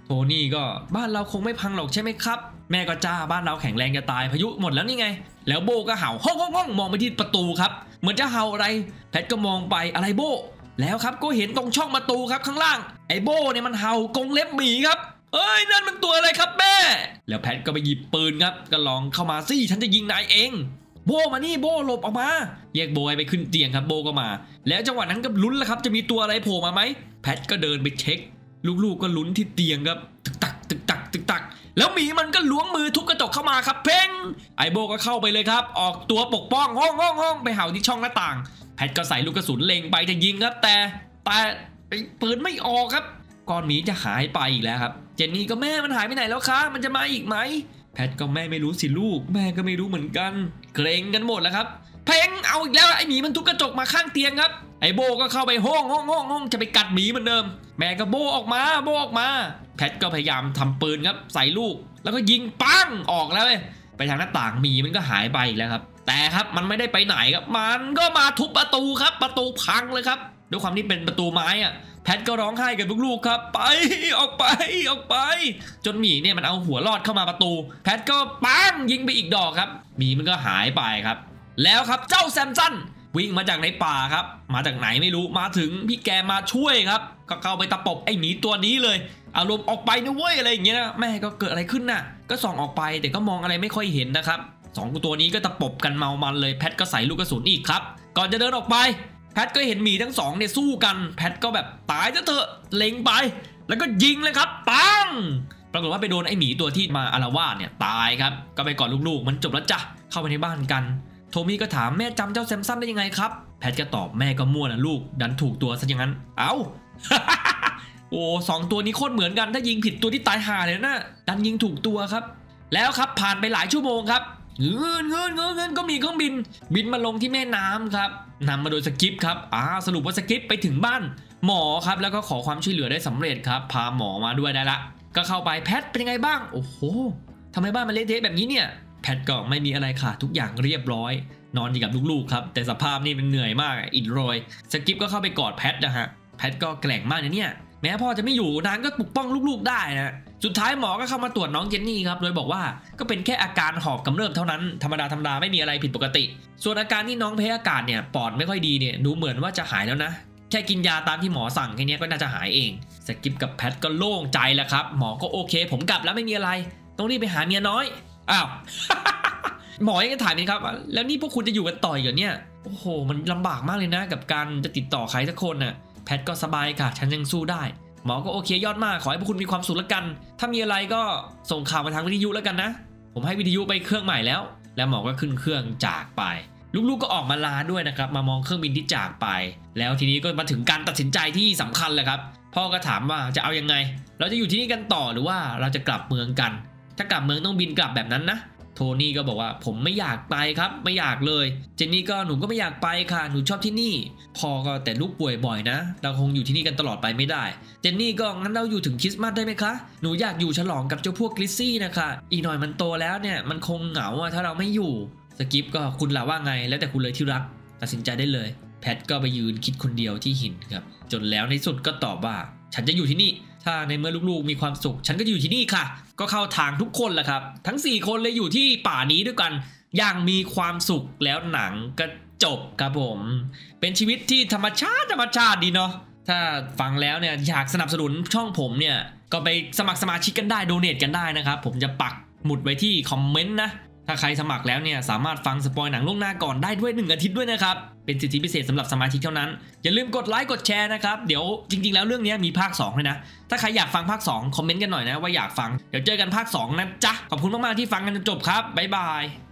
โทนี่ก็บ้านเราคงไม่พังหรอกใช่ไหมครับแม่ก็จ้าบ้านเราแข็งแรงจะตายพายุหมดแล้วนี่ไงแล้วโบก็เห่าห้องห้องห้องมองไปที่ประตูครับเหมือนจะเห่าอะไรแพทก็มองไปอะไรโบแล้วครับก็เห็นตรงช่องประตูครับข้างล่างไอ้โบเนี่ยมันเห่ากรงเล็บหมีครับเอ้ยนั่นมันตัวอะไรครับแม่แล้วแพทก็ไปหยิบปืนครับก็ลองเข้ามาสิฉันจะยิงนายเองโบมานี่โบหลบออกมาแยกโบไปขึ้นเตียงครับโบก็มาแล้วจังหวะนั้นก็ลุ้นแล้วครับจะมีตัวอะไรโผล่มาไหมแพทก็เดินไปเช็คลูกๆก็ลุ้นที่เตียงครับตึกตักตึกตักตึกตักแล้วหมีมันก็ล้วงมือทุบกระจกเข้ามาครับเพ่งไอโบก็เข้าไปเลยครับออกตัวปกป้องห้องห้องห้องไปเห่าที่ช่องหน้าต่างแพทก็ใส่ลูกกระสุนเล็งไปจะยิงครับแต่แต่ปืนไม่ออกครับก้อนหมีจะหายไปอีกแล้วครับเจนนี่ก็แม่มันหายไปไหนแล้วคะมันจะมาอีกไหมแพทก็แม่ไม่รู้สิลูกแม่ก็ไม่รู้เหมือนกันเกรงกันหมดแล้วครับเพ่งเอาอีกแล้วไอหมีมันทุบกระจกมาข้างเตียงครับไอโบก็เข้าไปห้องห้องห้องห้องจะไปกัดหมีเหมือนเดิมแม่ก็โบออกมาโบออกมาแพทก็พยายามทำปืนครับใส่ลูกแล้วก็ยิงปังออกแล้วไปทางหน้าต่างหมีมันก็หายไปอีกแล้วครับแต่ครับมันไม่ได้ไปไหนครับมันก็มาทุบประตูครับประตูพังเลยครับด้วยความที่เป็นประตูไม้อะแพทก็ร้องไห้กับลูกๆครับไปออกไปออกไปจนหมีเนี่ยมันเอาหัวรอดเข้ามาประตูแพทก็ปังยิงไปอีกดอกครับหมีมันก็หายไปครับแล้วครับเจ้าแซมสันวิ่งมาจากในป่าครับมาจากไหนไม่รู้มาถึงพี่แกมาช่วยครับก็เข้าไปตะปบไอ้หมีตัวนี้เลยอารมณ์ออกไปนะเว้ยอะไรอย่างเงี้ยนะแม่ก็เกิดอะไรขึ้นน่ะก็ส่องออกไปแต่ก็มองอะไรไม่ค่อยเห็นนะครับสองตัวนี้ก็ตะปบกันเมามันเลยแพทก็ใส่ลูกกระสุนอีกครับก่อนจะเดินออกไปแพทก็เห็นหมีทั้งสองเนี่ยสู้กันแพทก็แบบตายซะเถอะเล็งไปแล้วก็ยิงเลยครับปังปรากฏว่าไปโดนไอ้หมีตัวที่มาอาละวาดเนี่ยตายครับก็ไปกอดลูกๆมันจบแล้วจ้ะเข้าไปในบ้านกันโทมี่ก็ถามแม่จำเจ้าแซมสันได้ยังไงครับแพทก็ตอบแม่ก็มั่วนะลูกดันถูกตัวซะอย่างนั้นเอ้า โอ้สองตัวนี้โคตรเหมือนกันถ้ายิงผิดตัวที่ตายห่าเลยนะดันยิงถูกตัวครับแล้วครับผ่านไปหลายชั่วโมงครับเงินเงินเงินเงินก็มีเครื่องบินบินมาลงที่แม่น้ำครับนำมาโดยสกิปครับอ่าสรุปว่าสกิปไปถึงบ้านหมอครับแล้วก็ขอความช่วยเหลือได้สำเร็จครับพาหมอมาด้วยได้ละก็เข้าไปแพทเป็นยังไงบ้างโอ้โหทำไมบ้านมันเละเทะแบบนี้เนี่ยแพทก็ไม่มีอะไรค่ะทุกอย่างเรียบร้อยนอนอยู่กับลูกๆครับแต่สภาพนี่มันเหนื่อยมากอิดโรยสกิปก็เข้าไปกอดแพทนะฮะแพทก็แกร่งมากนะเนี่ยแม้พ่อจะไม่อยู่นางก็ปกป้องลูกๆได้นะสุดท้ายหมอก็เข้ามาตรวจน้องเจนนี่ครับโดยบอกว่าก็เป็นแค่อาการหอบกำเริบเท่านั้นธรรมดาธรรมดาไม่มีอะไรผิดปกติส่วนอาการที่น้องแพ้อากาศเนี่ยปอดไม่ค่อยดีเนี่ยดูเหมือนว่าจะหายแล้วนะแค่กินยาตามที่หมอสั่งแค่นี้ก็น่าจะหายเองสกิปกับแพทก็โล่งใจแล้วครับหมอก็โอเคผมกลับแล้วไม่มีอะไรต้องรีบไปหาเมียน้อยอ้าว หมอยังถามนี่ครับแล้วนี่พวกคุณจะอยู่กันต่ออยู่เนี่ยโอ้โหมันลำบากมากเลยนะกับการจะติดต่อใครสักคนน่ะแพทก็สบายค่ะฉันยังสู้ได้หมอก็โอเคยอดมากขอให้พวกคุณมีความสุขแล้วกันถ้ามีอะไรก็ส่งข่าวมาทางวิทยุแล้วกันนะผมให้วิทยุไปเครื่องใหม่แล้วแล้วหมอก็ขึ้นเครื่องจากไปลูกๆก็ออกมาลาด้วยนะครับมามองเครื่องบินที่จากไปแล้วทีนี้ก็มาถึงการตัดสินใจที่สำคัญเลยครับพ่อก็ถามว่าจะเอายังไงเราจะอยู่ที่นี่กันต่อหรือว่าเราจะกลับเมืองกันถ้ากลับเมืองต้องบินกลับแบบนั้นนะโทนี่ก็บอกว่าผมไม่อยากไปครับไม่อยากเลยเจนนี่ก็หนูก็ไม่อยากไปค่ะหนูชอบที่นี่พ่อก็แต่ลูกป่วยบ่อยนะเราคงอยู่ที่นี่กันตลอดไปไม่ได้เจนนี่ก็งั้นเราอยู่ถึงคริสต์มาสได้ไหมคะหนูอยากอยู่ฉลองกับเจ้าพวกกลิซซี่นะคะอีกหน่อยมันโตแล้วเนี่ยมันคงเหงาถ้าเราไม่อยู่สกิปก็คุณล่ะว่าไงแล้วแต่คุณเลยที่รักตัดสินใจได้เลยแพทก็ไปยืนคิดคนเดียวที่หินครับจนแล้วในสุดก็ตอบว่าฉันจะอยู่ที่นี่ถ้าในเมื่อลูกๆมีความสุขฉันก็อยู่ที่นี่ค่ะก็เข้าทางทุกคนแหละครับทั้งสี่คนเลยอยู่ที่ป่านี้ด้วยกันอย่างมีความสุขแล้วหนังก็จบครับผมเป็นชีวิตที่ธรรมชาติธรรมชาติดีเนาะถ้าฟังแล้วเนี่ยอยากสนับสนุนช่องผมเนี่ยก็ไปสมัครสมาชิกกันได้โดเนทกันได้นะครับผมจะปักหมุดไว้ที่คอมเมนต์นะถ้าใครสมัครแล้วเนี่ยสามารถฟังสปอยหนังล่วงหน้าก่อนได้ด้วยหนึ่งอาทิตย์ด้วยนะครับเป็นสิทธิพิเศษสำหรับสมาชิกเท่านั้นอย่าลืมกดไลค์กดแชร์นะครับเดี๋ยวจริงๆแล้วเรื่องนี้มีภาคสองเลยนะถ้าใครอยากฟังภาคสองคอมเมนต์กันหน่อยนะว่าอยากฟังเดี๋ยวเจอกันภาคสองนะจ๊ะขอบคุณมากๆที่ฟังกันจนจบครับบ๊ายบาย